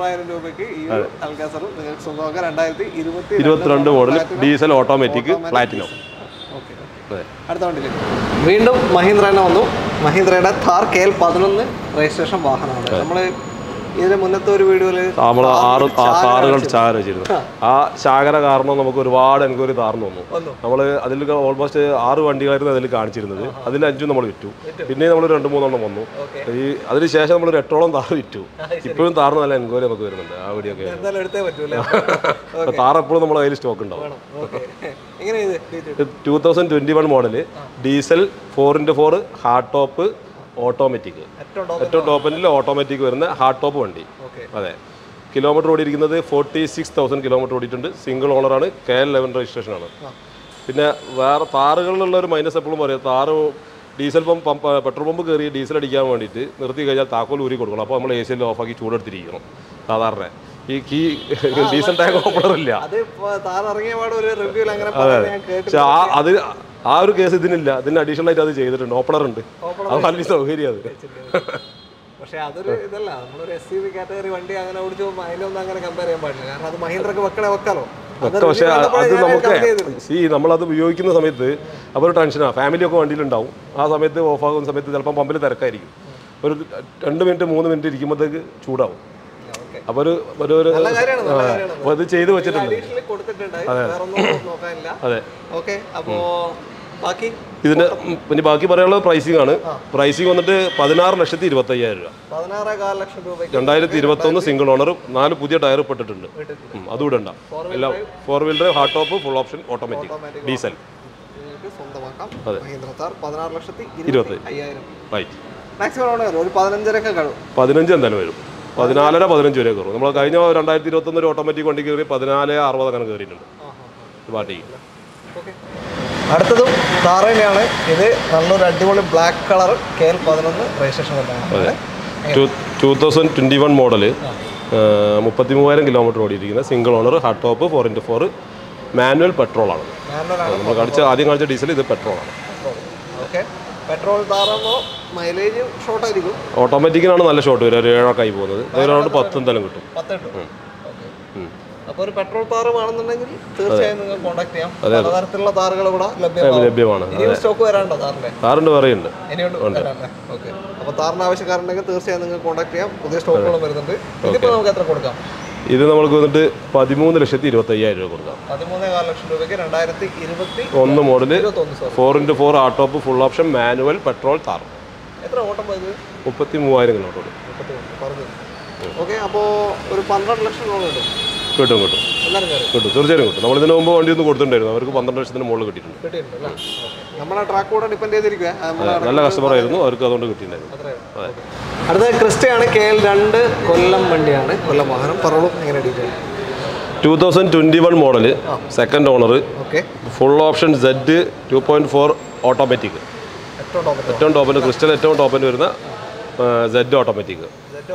ഇരുപത്തിരണ്ട് മോഡൽ ഡീസൽ ഓട്ടോമാറ്റിക് പ്ലാറ്റിനം. വീണ്ടും മഹീന്ദ്ര തന്നെ വന്നു. മഹീന്ദ്രയുടെ താർ കെ എൽ പതിനൊന്ന് രജിസ്ട്രേഷൻ വാഹനമാണ്. നമ്മൾ ഇതിന് മുന്നത്തെ ഒരു വീഡിയോയിൽ നമ്മൾ ആറ് കാറുകൾ ചാകര വെച്ചിരുന്നു. ആ ചാകര കാരണം നമുക്ക് ഒരുപാട് എൻക്വയറി താർന്നു വന്നു. നമ്മൾ അതിൽ ഓൾമോസ്റ്റ് ആറ് വണ്ടികളായിരുന്നു അതിൽ കാണിച്ചിരുന്നത്. അതിൽ അഞ്ചും നമ്മൾ വിറ്റു. പിന്നെ നമ്മൾ രണ്ട് മൂന്നെണ്ണം വന്നു. ഈ അതിന് ശേഷം നമ്മൾ ഒരു എട്ടോളം താർ വിറ്റു. ഇപ്പോഴും താറിന് നല്ല എൻക്വയറി നമുക്ക് വരുന്നുണ്ട്. ആ വീഡിയോ ഒക്കെ താർ എപ്പോഴും നമ്മൾ അതിൽ സ്റ്റോക്ക് ഉണ്ടാവും. Two thousand twenty one model diesel four into four hard top automatic, ഏറ്റവും ടോപ്പ് എൻഡിൽ ഓട്ടോമാറ്റിക് വരുന്ന ഹാർഡ് ടോപ്പ് വണ്ടി. അതെ, കിലോമീറ്റർ ഓടിയിരിക്കുന്നത് ഫോർട്ടി സിക്സ് തൗസൻഡ് കിലോമീറ്റർ ഓടിയിട്ടുണ്ട്. സിംഗിൾ ഓണറാണ്, കെ എൽ ലെവൻ രജിസ്ട്രേഷനാണ്. പിന്നെ വേറെ താറുകളിലുള്ള ഒരു മൈനസ് എപ്പോഴും പറയാം, Thar diesel pump petrol pump കയറി ഡീസൽ അടിക്കാൻ വേണ്ടിയിട്ട് നിർത്തി കഴിഞ്ഞാൽ താക്കോൽ ഊരി കൊടുക്കണം. അപ്പോൾ നമ്മൾ എ സിയിൽ ഓഫാക്കി ചൂടെടുത്തിരിക്കണം. സാധാരണ ഈ കീ ഡീസൽ ടാങ്ക് ഓപ്പണർ ഇല്ല. അതെ, അത് ആ ഒരു കേസ് ഇതിനില്ല. ഇതിന് അഡീഷണൽ ആയിട്ട് അത് ചെയ്തിട്ടുണ്ട്. ഓപ്പണർ ഉണ്ട്. അത് വലിയ സൗകര്യം. അത് പക്ഷേ അതൊരു ഇതല്ല, നമ്മളൊരു എസ് യു വി കാറ്റഗറി വണ്ടി അങ്ങനെ ഓടിച്ചു അതിനൊന്നും അങ്ങനെ കമ്പയർ ചെയ്യാൻ പാടില്ല. കാരണം അത് മഹീന്ദ്രക്ക് വെക്കണേ വെക്കാലോ. പക്ഷേ അത് നമുക്ക് സി നമ്മളത് ഉപയോഗിക്കുന്ന സമയത്ത് അപ്പോൾ ഒരു ടെൻഷനാണ്. ഫാമിലിയൊക്കെ വണ്ടിയിലുണ്ടാവും. ആ സമയത്ത് ഓഫാകുന്ന സമയത്ത് ചിലപ്പോൾ പമ്പിൽ തിരക്കായിരിക്കും. ഒരു രണ്ട് മിനിറ്റ് മൂന്ന് മിനിറ്റ് ഇരിക്കുമ്പോഴത്തേക്ക് ചൂടാവും. അപ്പോൾ ഒരു ഒരു അപ്പോൾ അത് ചെയ്ത് വെച്ചിട്ടുണ്ട്. അതെ, ഇതിന്റെ പിന്നെ ബാക്കി പറയാനുള്ളത് പ്രൈസിംഗ് ആണ്. പ്രൈസിംഗ് വന്നിട്ട് പതിനാറ് ലക്ഷത്തി ഇരുപത്തി അയ്യായിരം രൂപ. രണ്ടായിരത്തി ഇരുപത്തി ഒന്ന് സിംഗിൾ ഓണർ, നാല് പുതിയ ടയർ ഇട്ടിട്ടുണ്ട്. അതുകൂടെ ഉണ്ടാവും. എല്ലാം four wheel drive, hard top, full option automatic diesel. അതെ, ഇരുപത്തി റൈറ്റ്. പതിനഞ്ച് എന്തായാലും വരും. പതിനാലര പതിനഞ്ച് വരെ കയറും. നമ്മൾ കഴിഞ്ഞ രണ്ടായിരത്തി ഇരുപത്തി ഒന്ന് ഒരു ഓട്ടോമാറ്റിക് വണ്ടി കയറി പതിനാല് അറുപത് അങ്ങനെ കയറിയിട്ടുണ്ട് പാർട്ടിക്ക്. അടുത്തതും താർ തന്നെയാണ്. ഇത് നല്ലൊരു അടിപൊളി ബ്ലാക്ക് കളർ കെ എൽ പതിനൊന്ന് രജിസ്ട്രേഷൻ. അതെ, two thousand twenty one model, മുപ്പത്തി മൂവായിരം കിലോമീറ്റർ ഓടിയിരിക്കുന്ന single owner, hard top, four into four, manual പെട്രോളാണ്. നമ്മൾ കാണിച്ച ആദ്യം കാണിച്ച ഡീസൽ, ഇത് പെട്രോളാണ്. പെട്രോൾ താറാകുമ്പോൾ മൈലേജ് ഷോർട്ട് ആയിരിക്കും. ഓട്ടോമാറ്റിക്കിനാണ് നല്ല ഷോർട്ട് വരും. ഒരു ഏഴൊക്കെ ആയി പോകുന്നത്. അറൗണ്ട് പത്ത് എന്തായാലും കിട്ടും. അപ്പോൾ ഒരു പെട്രോൾ താറ് വേണമെന്നുണ്ടെങ്കിൽ തീർച്ചയായും നിങ്ങൾ കോൺടാക്ട് ചെയ്യാം. പലതരത്തിലുള്ള താറുകൾ ഇവിടെ ലഭ്യമാണ്. സ്റ്റോക്ക് വരാനുണ്ടോ താറിന്റെ? താറിന്റെ പറയുന്നുണ്ട്. ഓക്കെ, അപ്പോൾ താറിന് ആവശ്യക്കാരുണ്ടെങ്കിൽ തീർച്ചയായും നിങ്ങൾ കോൺടാക്ട് ചെയ്യാം. പുതിയ സ്റ്റോക്കുകളും വരുന്നുണ്ട്. ഇതിപ്പോൾ നമുക്ക് എത്ര കൊടുക്കാം? ഇത് നമുക്ക് വന്നിട്ട് പതിമൂന്ന് ലക്ഷത്തി ഇരുപത്തി അയ്യായിരം രൂപ കൊടുക്കാം. പതിമൂന്നേകാൽ ലക്ഷം രൂപയ്ക്ക് രണ്ടായിരത്തി ഇരുപത്തി ഒന്ന് model, four into four hard top, full option, manual petrol Thar. എത്ര ഓട്ടം പോയത്? മുപ്പത്തി മൂവായിരം കിലോമീറ്റർ. ഓക്കെ, അപ്പോൾ ഒരു പന്ത്രണ്ട് ലക്ഷം ലോൺ കിട്ടും. കിട്ടും കിട്ടും കിട്ടും തീർച്ചയായും കിട്ടും. നമ്മൾ ഇതിന് മുമ്പ് വണ്ടി ഒന്ന് കൊടുത്തിട്ടുണ്ടായിരുന്നു. അവർക്ക് പന്ത്രണ്ട് ലക്ഷത്തിന് മുകളിൽ കിട്ടിയിട്ടുണ്ട്. നമ്മളെ ട്രാക്ക് കൂടെ ഡിപ്പെൻഡ് ചെയ്തിരിക്കുക. നല്ല കസ്റ്റമർ ആയിരുന്നു, അവർക്ക് അതുകൊണ്ട് കിട്ടിയിട്ടുണ്ടായിരുന്നു. അടുത്ത ക്രിസ്റ്റയാണ്, കെ എൽ രണ്ട് കൊല്ലം വണ്ടിയാണ്. കൊല്ലം വാഹനം. പറവളും എങ്ങനെ detail? Two thousand twenty one model, second owner, full option, Z two point four automatic. ഏറ്റവും ടോപ്പിൻ്റെ ക്രിസ്റ്റൽ ഏറ്റവും ടോപ്പിൻ്റെ വരുന്ന Z automatic.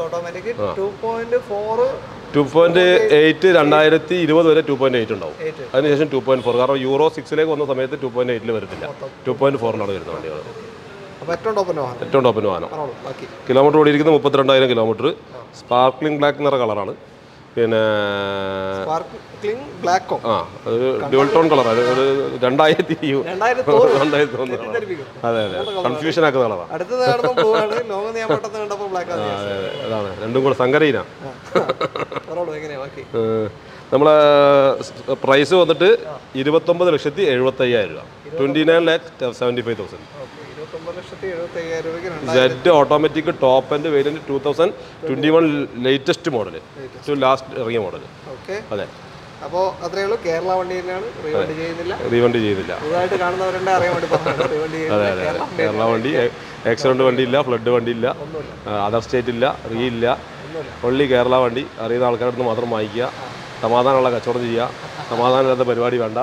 Two point eight രണ്ടായിരത്തി ഇരുപത് വരെ ടു പോയിന്റ് എയ്റ്റ് ഉണ്ടാവും. അതിനുശേഷം ടു പോയിന്റ് ഫോർ. കാരണം യൂറോ സിക്സിലേക്ക് വന്ന സമയത്ത് ടു പോയിന്റ് എയ്റ്റിൽ വരത്തില്ല. ടു പോയിന്റ് ഫോറിനാണ് വരുന്ന വണ്ടികൾ. ഏറ്റവും ടോപ്പിന് വാഹനം. കിലോമീറ്റർ ഓടിയിരിക്കുന്നത് മുപ്പത്തിരണ്ടായിരം കിലോമീറ്റർ. സ്പാർക്ലിംഗ് ബ്ലാക്ക് എന്ന കളറാണ്. പിന്നെ ആ ഒരു ഡ്യുവൽ ടോൺ കളറാണ്. ഒരു രണ്ടായിരത്തി രണ്ടായിരത്തി ഒന്ന്. അതെ അതെ, കൺഫ്യൂഷൻ ആക്കുന്ന കളറാണ്. അതാണ് രണ്ടും കൂടെ സങ്കരയിലാണ്. നമ്മളെ പ്രൈസ് വന്നിട്ട് ഇരുപത്തൊമ്പത് ലക്ഷത്തി എഴുപത്തി അയ്യായിരം രൂപ twenty nine lakh seventy five thousand Z automatic top end variant two thousand twenty one latest model last ഇറങ്ങിയ മോഡൽ. അതെ, അപ്പോൾ അത്രയേ ഉള്ളൂ. കേരള വണ്ടി തന്നെയാണ്, റീവണ്ടി ചെയ്യുന്നില്ല. റീവണ്ടി ചെയ്യുന്നില്ല. പുതുതായിട്ട് കാണുന്നവരുണ്ട് അറിയാൻ വേണ്ടി പറഞ്ഞു. അതെ അതെ, കേരള വണ്ടി, ആക്സിഡന്റ് വണ്ടി ഇല്ല, ഫ്ലഡ് വണ്ടി ഇല്ല, അതർ സ്റ്റേറ്റ് ഇല്ല, റീ ഇല്ല, ഒള്ളി കേരള വണ്ടി. അറിയുന്ന ആൾക്കാരുടെ അടുത്ത് മാത്രം വാങ്ങിക്കുക, സമാധാനമുള്ള കച്ചവടം ചെയ്യുക, സമാധാനമില്ലാത്ത പരിപാടി വേണ്ട.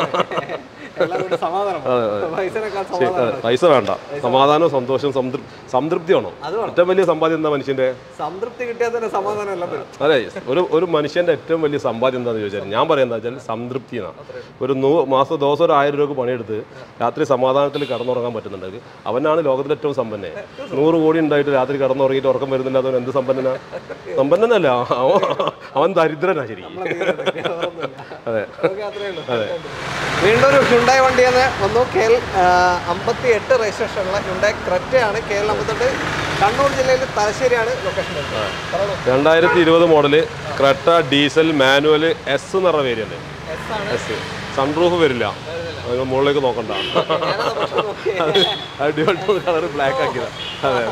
പൈസ വേണ്ട, സമാധാനവും സന്തോഷവും സംതൃപ്തി വേണം. ഏറ്റവും വലിയ സമ്പാദ്യം എന്താ മനുഷ്യന്റെ? സംതൃപ്തി കിട്ടിയാൽ തന്നെ സമാധാനം. അതെ, ഒരു ഒരു മനുഷ്യന്റെ ഏറ്റവും വലിയ സമ്പാദ്യം എന്താണെന്ന് ചോദിച്ചാൽ ഞാൻ പറയാം എന്താ വെച്ചാൽ സംതൃപ്തി എന്നാണ്. ഒരു നൂ മാസം ദിവസം ഒരു ആയിരം രൂപ പണിയെടുത്ത് രാത്രി സമാധാനത്തിൽ കടന്നുറങ്ങാൻ പറ്റുന്നുണ്ടെങ്കിൽ അവനാണ് ലോകത്തിലെ ഏറ്റവും സമ്പന്നൻ. നൂറ് കോടി ഉണ്ടായിട്ട് രാത്രി കടന്നുറങ്ങിയിട്ട് ഉറക്കം വരുന്നില്ലാത്തവൻ എന്ത് സമ്പന്നനാ? സമ്പന്നനല്ല, അവൻ ദരിദ്രനാ ശരിക്കും. അതെ അതെ. വീണ്ടും ഒരു ഹ്യുണ്ടായി വണ്ടി തന്നെ വന്നു. കെ എൽ അമ്പത്തി എട്ട് രജിസ്ട്രേഷനുള്ള ഹ്യുണ്ടായി ക്രെറ്റയാണ്. കെ എൽ അമ്പത്തെട്ട്, കണ്ണൂർ ജില്ലയിൽ തലശ്ശേരിയാണ് ലൊക്കേഷൻ. രണ്ടായിരത്തി ഇരുപത് model Creta diesel manual S എന്ന് പറഞ്ഞ വേരിയന്റ്. എസ് സൺറൂഫ് വരില്ല, നിങ്ങൾ മുകളിലേക്ക് നോക്കണ്ട. അടിപൊളി കളർ ബ്ലാക്ക് ആക്കിയതാ. അതെ,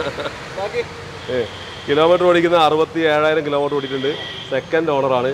ഏ കിലോമീറ്റർ ഓടിക്കുന്ന അറുപത്തി ഏഴായിരം കിലോമീറ്റർ ഓടിയിട്ടുണ്ട്. സെക്കൻഡ് ഓണറാണ്.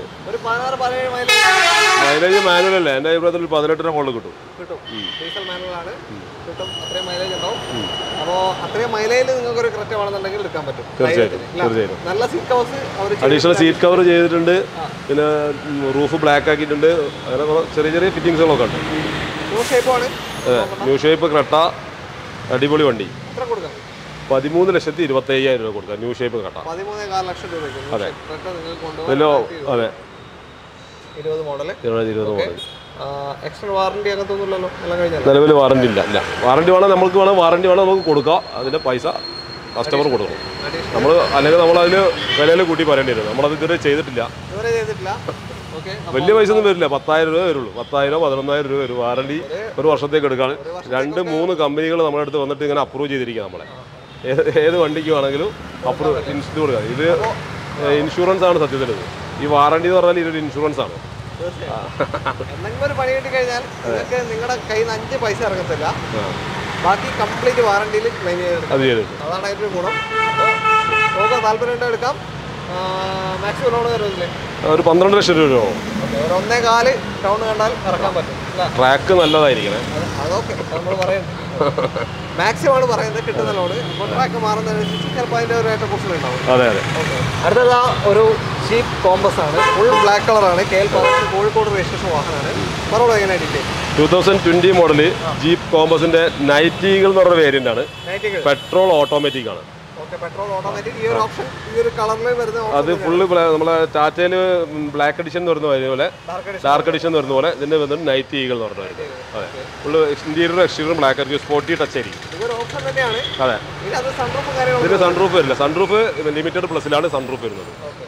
മൈലേജ് മാനുവൽ അല്ലേ, എൻ്റെ അഭിപ്രായത്തിൽ പതിനെട്ടിന് മുകളിൽ കിട്ടും. ഡീസൽ മാനുവലാണ്, കിട്ടും. അത്രയും മൈലേജ് ഉണ്ടാവും. അപ്പോൾ അത്രയും മൈലേജിൽ നിങ്ങൾക്ക് ഒരു ക്രെറ്റ വേണമെന്നുണ്ടെങ്കിൽ എടുക്കാൻ പറ്റും. തീർച്ചയായിട്ടും തീർച്ചയായിട്ടും. നല്ല സീറ്റ് കവേഴ്സ് അവർ അഡീഷണൽ സീറ്റ് കവർ ചെയ്തിട്ടുണ്ട്. പിന്നെ റൂഫ് ബ്ലാക്ക് ആക്കിയിട്ടുണ്ട്. അങ്ങനെ ചെറിയ ചെറിയ ഫിറ്റിങ്സുകളൊക്കെ ഉണ്ട്. ന്യൂ ഷേപ്പാണ്. അതെ, ന്യൂ ഷേപ്പ് ക്രെറ്റ, അടിപൊളി വണ്ടി. എത്ര കൊടുക്കാം? പതിമൂന്ന് ലക്ഷത്തി ഇരുപത്തി അയ്യായിരം രൂപ കൊടുക്കാം ന്യൂ ഷേപ്പ് ക്രെറ്റ. പതിമൂന്നേകാൽ ലക്ഷം രൂപ. അതെ ഇതിലോ അതെ ഇരുപത് മോഡൽ. ഇരുപത് മോഡൽ. എക്സ്റ്റൻഡ് വാറണ്ടി അങ്ങനത്തൊന്നുമില്ലല്ലോ, എല്ലാം കഴിഞ്ഞാൽ നിലവിൽ വാറണ്ടി ഇല്ല. ഇല്ല, വാറണ്ടി വേണം, നമുക്ക് വേണം വാറണ്ടി വേണം, നമുക്ക് കൊടുക്കാം. അതിൻ്റെ പൈസ കസ്റ്റമർ കൊടുക്കണം നമ്മൾ, അല്ലെങ്കിൽ നമ്മൾ അതിന് വിലയിൽ കൂട്ടി പറയേണ്ടി വരും. നമ്മളത് ഇതുവരെ ചെയ്തിട്ടില്ല. ഇതുവരെ ചെയ്തിട്ടില്ല. വലിയ പൈസ ഒന്നും വരില്ല, പത്തായിരം രൂപ വരുള്ളൂ. പത്തായിരം പതിനൊന്നായിരം രൂപ വരും. വാറണ്ടി ഒരു വർഷത്തേക്ക് എടുക്കാണ്. രണ്ട് മൂന്ന് കമ്പനികൾ നമ്മുടെ അടുത്ത് വന്നിട്ട് ഇങ്ങനെ അപ്രൂവ് ചെയ്തിരിക്കുക. നമ്മളെ ഏത് ഏത് വണ്ടിക്ക് വേണമെങ്കിലും അപ്രൂവ് ഇൻഷുറൻസ് കൊടുക്കുക. ഇത് ഇൻഷുറൻസ് ആണ് സത്യത്തിൽ. ഈ വാറണ്ടി എന്ന് പറഞ്ഞാൽ ഇതൊരു ഇൻഷുറൻസ് ആണ്. എന്തെങ്കിലും ഒരു പണി കിട്ടി കഴിഞ്ഞാൽ നിങ്ങൾക്ക് നിങ്ങളുടെ കയ്യിൽ നിന്ന് അഞ്ച് പൈസ ഇറങ്ങത്തില്ല, ബാക്കി കംപ്ലീറ്റ് വാറണ്ടിയിൽ ക്ലെയിം ചെയ്തെടുക്കും. അതാണ് അതിൻ്റെ ഗുണം. നമുക്ക് താല്പര്യം എടുക്കാം. മാക്സിമം ലോൺ വരുന്നില്ലേ? ഒരു പന്ത്രണ്ട് ലക്ഷം രൂപ. ഒരു ഒന്നേ കാല് ടൗൺ കണ്ടാൽ ഇറക്കാൻ പറ്റും. ട്രാക്ക് നല്ലതായിരിക്കണേ. അതൊക്കെ നമ്മൾ പറയുന്നത് മാക്സിമം ആണ് പറയുന്നത്. കിട്ടുന്ന ലോണ് അപ്പോൾ ട്രാക്ക് മാറുന്നതനുസരിച്ച് ചിലപ്പോൾ അതിൻ്റെ ഒരു ഏറ്റക്കുറച്ചിൽ ഉണ്ടാവും. അതെ അതെ. അടുത്തത് ഒരു ജീപ്പ് കോമ്പസ് ആണ്. ഫുൾ ബ്ലാക്ക് കളറാണ്. കെ എൽ പതിനെട്ട് കോഴിക്കോട് രജിസ്ട്രേഷൻ വാഹനമാണ്. പറഞ്ഞോളൂ എങ്ങനെയായിട്ട്. Two thousand twenty model Jeep കോമ്പസിന്റെ നൈറ്റ് ഈഗിൾ എന്ന് പറഞ്ഞ വേരിയന്റ് ആണ്. പെട്രോൾ ഓട്ടോമാറ്റിക് ആണ്. Petrol automatic. ഈ ഒരു ഓപ്ഷൻ ഈ ഒരു കളറിൽ വരുന്ന അത് ഫുള്ള് നമ്മളെ ടാറ്റയിൽ ബ്ലാക്ക് എഡിഷൻ എന്ന് പറയുന്ന പോലെ, ഡാർക്ക് എഡിഷൻ എന്ന് പറയുന്ന പോലെ ഇതിന്റെ വന്നിട്ട് നൈറ്റ് ഈഗിൾ എന്ന് പറഞ്ഞ. അതെ, ഫുള്ള് ഇന്റീരിയർ എക്സ്റ്റീരിയർ ബ്ലാക്ക് ആയിരിക്കും. സ്പോർട്ടി ടച്ച് ആയിരിക്കും. അതെ, ഇതിന് സൺറൂഫ് വരില്ല. സൺറൂഫ് ലിമിറ്റഡ് പ്ലസിലാണ് സൺറൂഫ് വരുന്നത്.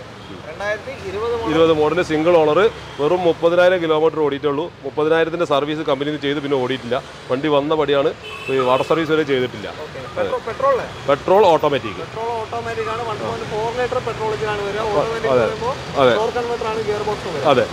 ഇരുപത് മോഡല് സിംഗിൾ ഓണർ. വെറും മുപ്പതിനായിരം കിലോമീറ്റർ ഓടിയിട്ടുള്ളൂ. മുപ്പതിനായിരത്തിന്റെ സർവീസ് കമ്പനിയിൽ ചെയ്ത് പിന്നെ ഓടിയിട്ടില്ല. വണ്ടി വന്ന പടിയാണ്. വാട്ടർ സർവീസ് വരെ ചെയ്തിട്ടില്ല. Petrol automatic. അതെ,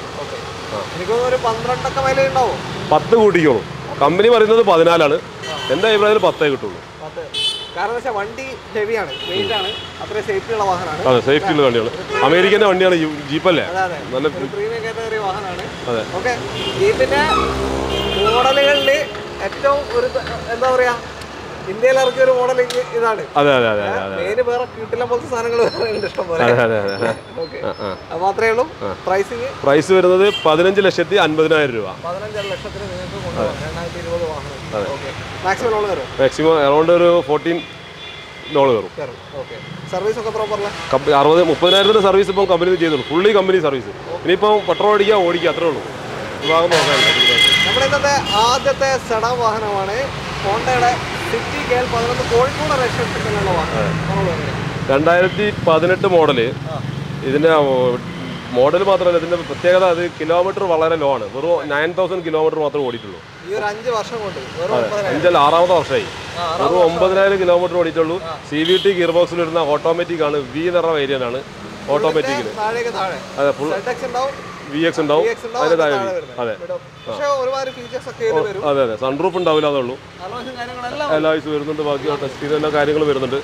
പത്ത് കൂട്ടിക്കോളൂ. കമ്പനി പറയുന്നത് പതിനാലാണ്. എന്റെ അഭിപ്രായത്തിൽ പത്തേ കിട്ടുള്ളൂ. കാരണം വെച്ചാൽ വണ്ടി ഹെവിയാണ്, വെയിറ്റ് ആണ്, അത്രയും സേഫ്റ്റി ഉള്ള വാഹനമാണ്. അതെ, സേഫ്റ്റി ഉള്ള വണ്ടിയാണ്. അമേരിക്കൻ്റെ വണ്ടിയാണ് ജീപ്പല്ലേ. നല്ല പ്രീമിയം കാറ്റഗറി വാഹനമാണ്. ഓക്കെ, ജീപ്പിന്റെ മോഡലുകളിൽ ഏറ്റവും ഒരു എന്താ പറയാ, ഇന്ത്യയിൽ ഇറക്കിയ ഒരു മോഡൽ ഇതാണ്. അതെ അതെ അതെ. മെയിന് വേറെ കിട്ടില്ല പോലത്തെ സാധനങ്ങൾ ഇഷ്ടം പോലെ. അപ്പൊ അത്രേ ഉള്ളൂ. പ്രൈസിങ് പ്രൈസ് വരുന്നത് പതിനഞ്ച് ലക്ഷത്തി അൻപതിനായിരം രൂപ. പതിനഞ്ചര ലക്ഷത്തിന് നിങ്ങൾക്ക് കൊണ്ടുപോകാം. രണ്ടായിരത്തി ഇരുപത് വാഹനം. മാക്സിമം ലോൺ വരും. മാക്സിമം അറൗണ്ട് ഒരു ഫോർട്ടീൻ ലോൺ വരും. സർവീസ് ഒക്കെ പ്രോപ്പർല അറുപത് മുപ്പതിനായിരത്തിന്റെ സർവീസ് ഇപ്പം കമ്പനി ചെയ്തുള്ളൂ. Fully company service. ഇനിയിപ്പം പെട്രോൾ അടിക്കുക ഓടിക്കുക അത്രേ ഉള്ളൂ. വിഭാഗം നോക്കാൻ. നമ്മുടെ ഇന്നത്തെ ആദ്യത്തെ സെഡാൻ വാഹനമാണ് ഹോണ്ടയുടെ സിറ്റി കെ എൽ പതിനൊന്ന് കോഴിക്കോട് രജിസ്ട്രേഷനിലുള്ള വാഹനം. രണ്ടായിരത്തി പതിനെട്ട് മോഡല്. ഇതിന്റെ മോഡൽ മാത്രമല്ല, ഇതിന്റെ പ്രത്യേകത അത് കിലോമീറ്റർ വളരെ ലോ ആണ്. വെറും നയൻ തൗസൻഡ് കിലോമീറ്റർ മാത്രമേ ഓടിയിട്ടുള്ളൂ. അഞ്ചല്ല ആറാമത്തെ വർഷമായി. വെറും ഒമ്പതിനായിരം കിലോമീറ്റർ ഓടിയിട്ടുള്ളൂ. സി വി ടി ഗിയർ ബോക്സിൽ വരുന്ന ഓട്ടോമാറ്റിക് ആണ്. വി എന്ന് പറഞ്ഞ വേരിയന്റ് ആണ് ഓട്ടോമാറ്റിക്കിൽ. അതെ, ഫുൾ വി എക്സ് ഉണ്ടാവും അതിന്റെ താഴെ അതെ അതെ അതെ സൺറൂഫ് ഉണ്ടാവില്ല എന്നുള്ളൂ എല്ലാ ആവശ്യം വരുന്നുണ്ട് ബാക്കി ടെസ്റ്റ് ചെയ്ത എല്ലാ കാര്യങ്ങളും വരുന്നുണ്ട്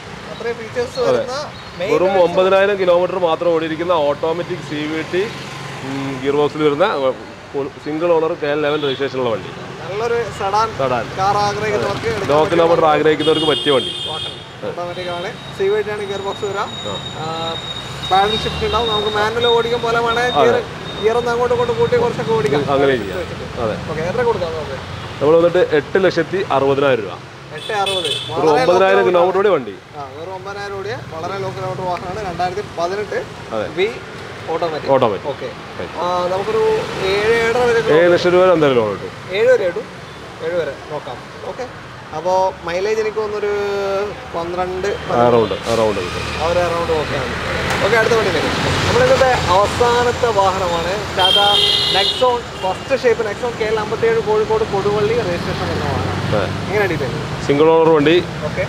വെറും ഒമ്പതിനായിരം കിലോമീറ്റർ മാത്രം ഓടിയിരിക്കുന്ന automatic C V T gear ബോക്സിൽ വരുന്ന single owner K L eleven രജിസ്ട്രേഷനുള്ള വണ്ടി നല്ലൊരു സഡാൻ കാർ ആഗ്രഹിക്കുന്നവർക്ക് ലോ കിലോമീറ്റർ ആഗ്രഹിക്കുന്നവർക്ക് പറ്റിയ വണ്ടി ഓട്ടോമാറ്റിക് ആണ് സി വി ടി ആണ് ഗിയർ ബോക്സ് വരാം പാഡൽ ഷിഫ്റ്റ് ഉണ്ടാവും നമുക്ക് മാനുവൽ ഓടിക്കാൻ പോലെ വേണമെങ്കിൽ ഗിയർ ഒന്ന് അങ്ങോട്ടും ഇങ്ങോട്ടും കൂട്ടി കുറച്ചൊക്കെ ഓടിക്കാം അങ്ങനെ ചെയ്യാം അതെ എത്ര കൊടുക്കാം നമ്മൾ വന്നിട്ട് എട്ട് ലക്ഷത്തി അറുപതിനായിരം രൂപ എട്ട് അറുപത് ഒരു ഒമ്പതിനായിരം കിലോമീറ്റർ കൂടി വണ്ടി ആ വെറും ഒമ്പതിനായിരം കൂടിയ വളരെ ലോ കിലോമീറ്റർ വാഹനമാണ് രണ്ടായിരത്തി പതിനെട്ട് വി ഓട്ടോമാറ്റിക് ഓട്ടോമാറ്റിക് ഓക്കെ നമുക്കൊരു ഏഴ് ഏഴര വരെ ഏഴ് ലക്ഷം രൂപ എന്തായാലും ലോൺ കിട്ടും ഏഴ് വരെ ഇടും ഏഴ് വരെ നോക്കാം ഓക്കെ അപ്പോൾ മൈലേജ് എനിക്ക് തോന്നുന്നൊരു പന്ത്രണ്ട് അറൗണ്ട് അറൗണ്ട് ആ ഒരു അറൗണ്ട് ഓക്കെയാണ് ഓക്കെ അടുത്ത വണ്ടിയിലേക്ക് നമ്മളിന്നത്തെ അവസാനത്തെ വാഹനമാണ് Tata Nexon first shape Nexon K L അമ്പത്തിയേഴ് കോഴിക്കോട് കൊടുവള്ളി രജിസ്ട്രേഷൻ വരുന്ന വാഹനം എങ്ങനെ ഡീറ്റെയിൽ സിംഗിൾ ഓണർ വണ്ടി ഓക്കെ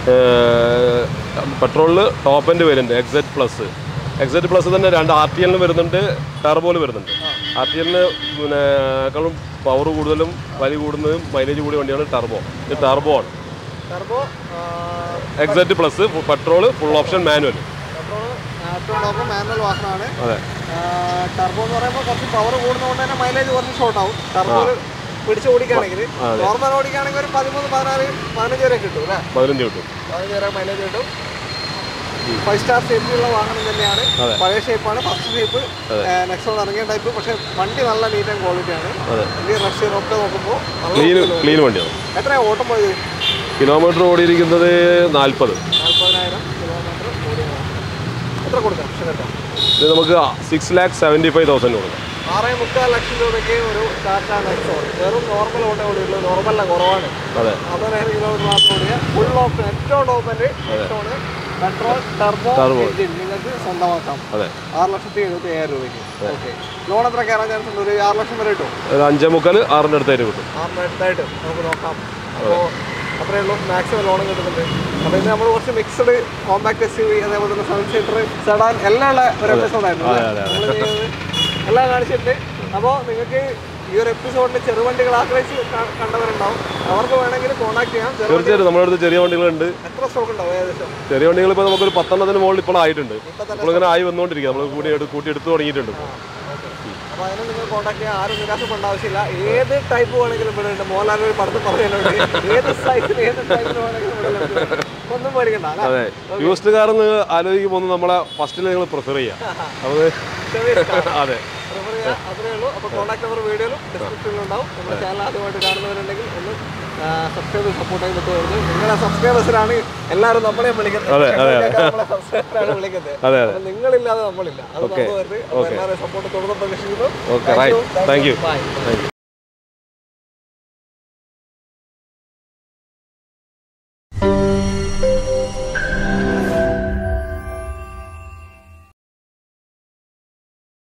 പെട്രോളിൽ top end variant X Z plus X Z plus തന്നെ രണ്ട് ആർ ടി എല്ലിന് വരുന്നുണ്ട് ടർബോയിൽ വരുന്നുണ്ട് ആർ ടി എല്ലിന് പിന്നെ ക്കാളും പവർ കൂടുതലും വലി കൂടുന്നതും മൈലേജ് കൂടിയ വണ്ടിയാണ് ടർബോ ഇത് ടർബോ ആണ് turbo X Z plus petrol full option manual petrol manual വാഹനമാണ് അതെ ടർബോ എന്ന് പറയുമ്പോൾ കുറച്ച് പവർ കൂടുന്നതുകൊണ്ട് തന്നെ മൈലേജ് കുറച്ച് ഷോർട്ട് ആവും ടർബോ പിടിച്ച് ഓടിക്കുകയാണെങ്കിൽ നോർമൽ ഓടിക്കുകയാണെങ്കിൽ ഒരു പതിമൂന്ന് പതിനാറ് പതിനഞ്ച് വരെ കിട്ടും അല്ലേ പതിനഞ്ച് കിട്ടും പതിനഞ്ച് വരെ മൈലേജ് കിട്ടും ഫൈവ് സ്റ്റാർ സേഫ്റ്റിയുള്ള വാഹനം തന്നെയാണ് പഴയ ഷേപ്പാണ് ഫസ്റ്റ് ഷേപ്പ് നെക്സോൺ ഇറങ്ങിയ ടൈപ്പ് പക്ഷേ വണ്ടി നല്ല നീറ്റ് ആൻഡ് ക്വാളിറ്റിയാണ് വലിയ റഷ് ഒക്കെ നോക്കുമ്പോൾ ക്ലീൻ വണ്ടിയാണ് എത്രയാണ് ഓട്ടം പോയത് കിലോമീറ്റർ ഓടിയിരിക്കുന്നത് നാൽപ്പത് നാൽപ്പതിനായിരം കിലോമീറ്റർ ഓടിയാണ് എത്ര കൊടുക്കാം കേട്ടോ ഇത് നമുക്ക് six lakh seventy five thousand കൊടുക്കാം ആറേ മുക്കാൽ ലക്ഷം രൂപയ്ക്ക് ഒരു ടാറ്റ നെക്സോൺ വെറും നോർമൽ ഓട്ടം ഓടിയുള്ളൂ നോർമലല്ല കുറവാണ് അതെ അമ്പതിനായിരം കിലോമീറ്റർ മാത്രം ഓടിയ ഫുൾ ഓപ്പൺ ഏറ്റവും ടോപ്പൻ്റെ നെക്സോണ് പെട്രോൾ ടർബോ എഞ്ചിൻ നിങ്ങൾക്ക് സ്വന്തമാക്കാം ആറ് ലക്ഷത്തി എഴുപത്തി അയ്യായിരം രൂപയ്ക്ക് ഓക്കെ ലോൺ എത്ര കയറാൻ ചാൻസ് ഉണ്ട് ഒരു ആറ് ലക്ഷം വരെ കിട്ടും ഒരു അഞ്ചേ മുക്കാൽ ആറിൻ്റെ അടുത്തായിട്ട് കിട്ടും ആറിൻ്റെ അടുത്തായിട്ട് നമുക്ക് നോക്കാം അപ്പോൾ അത്രയേ ഉള്ളൂ മാക്സിമം ലോൺ കിട്ടുന്നുണ്ട് അപ്പോൾ ഇത് നമ്മൾ കുറച്ച് mixed compact S U V അതേപോലെ തന്നെ സെവൻ സീറ്റർ സെഡാൻ എല്ലാം ഉള്ള ഒരു എപ്പിസോഡായിരുന്നു നമ്മൾ ചെയ്യുന്നത് എല്ലാം കാണിച്ചിട്ടുണ്ട് അപ്പോൾ നിങ്ങൾക്ക് ഈ ഒരു എപ്പിസോഡിൽ ചെറുവണ്ടികൾ ആഗ്രഹിച്ച് കണ്ടവരുണ്ടാവും അവർക്ക് വേണമെങ്കിൽ കോൺടാക്ട് ചെയ്യാം തീർച്ചയായിട്ടും നമ്മുടെ അടുത്ത് ചെറിയ വണ്ടികളുണ്ട് എത്ര സ്റ്റോക്ക് ഉണ്ടാവും ഏകദേശം ചെറിയ വണ്ടികൾ ഇപ്പോൾ നമുക്കൊരു പത്തെണ്ണത്തിന് മുകളിൽ ഇപ്പോൾ ആയിട്ടുണ്ട് ഇപ്പോൾ ഇങ്ങനെ ആയി വന്നുകൊണ്ടിരിക്കുക നമ്മൾ കൂടി കൂട്ടി എടുത്ത് തുടങ്ങിയിട്ടുണ്ട് അപ്പോൾ അതിനെ നിങ്ങൾ കോൺടാക്ട് ചെയ്യാൻ ആരും നിരാശപ്പെടേണ്ട ആവശ്യമില്ല ഏത് ടൈപ്പ് വേണമെങ്കിലും ഇവിടെ ഉണ്ട് മോഹൻലാൽ ഒരു പടത്ത് പറയുന്നുണ്ട് ഏത് സൈസിൽ ഏത് ടൈപ്പിൽ വേണമെങ്കിലും ഇവിടെ ഒന്നും പേടിക്കണ്ട അതെ യൂസ്ഡ് കാർ എന്ന് ആലോചിക്കുമ്പോൾ നമ്മളെ ഫസ്റ്റിൽ നിങ്ങൾ പ്രിഫർ ചെയ്യാം അത് അതെ അത്രേ ഉള്ളൂ അപ്പോൾ കോൺടാക്ട് നമ്പർ വീഡിയോയിലും ഡിസ്ക്രിപ്ഷനിലും ഉണ്ടാവും നമ്മുടെ ചാനൽ ആദ്യമായിട്ട് കാണുന്നവരുണ്ടെങ്കിൽ ഒന്ന് സബ്സ്ക്രൈബ് സപ്പോർട്ട് ചെയ്ത് വിട്ടുവരുന്നത് നിങ്ങളെ സബ്സ്ക്രൈബേഴ്സിനാണ് എല്ലാവരും നമ്മളെയും വിളിക്കുന്നത് നമ്മളെ സബ്സ്ക്രൈബറാണ് വിളിക്കുന്നത് നിങ്ങളില്ലാതെ നമ്മളില്ല അത് എല്ലാവരും സപ്പോർട്ട് തുടർന്ന് പ്രതീക്ഷിക്കുന്നു. Thank U.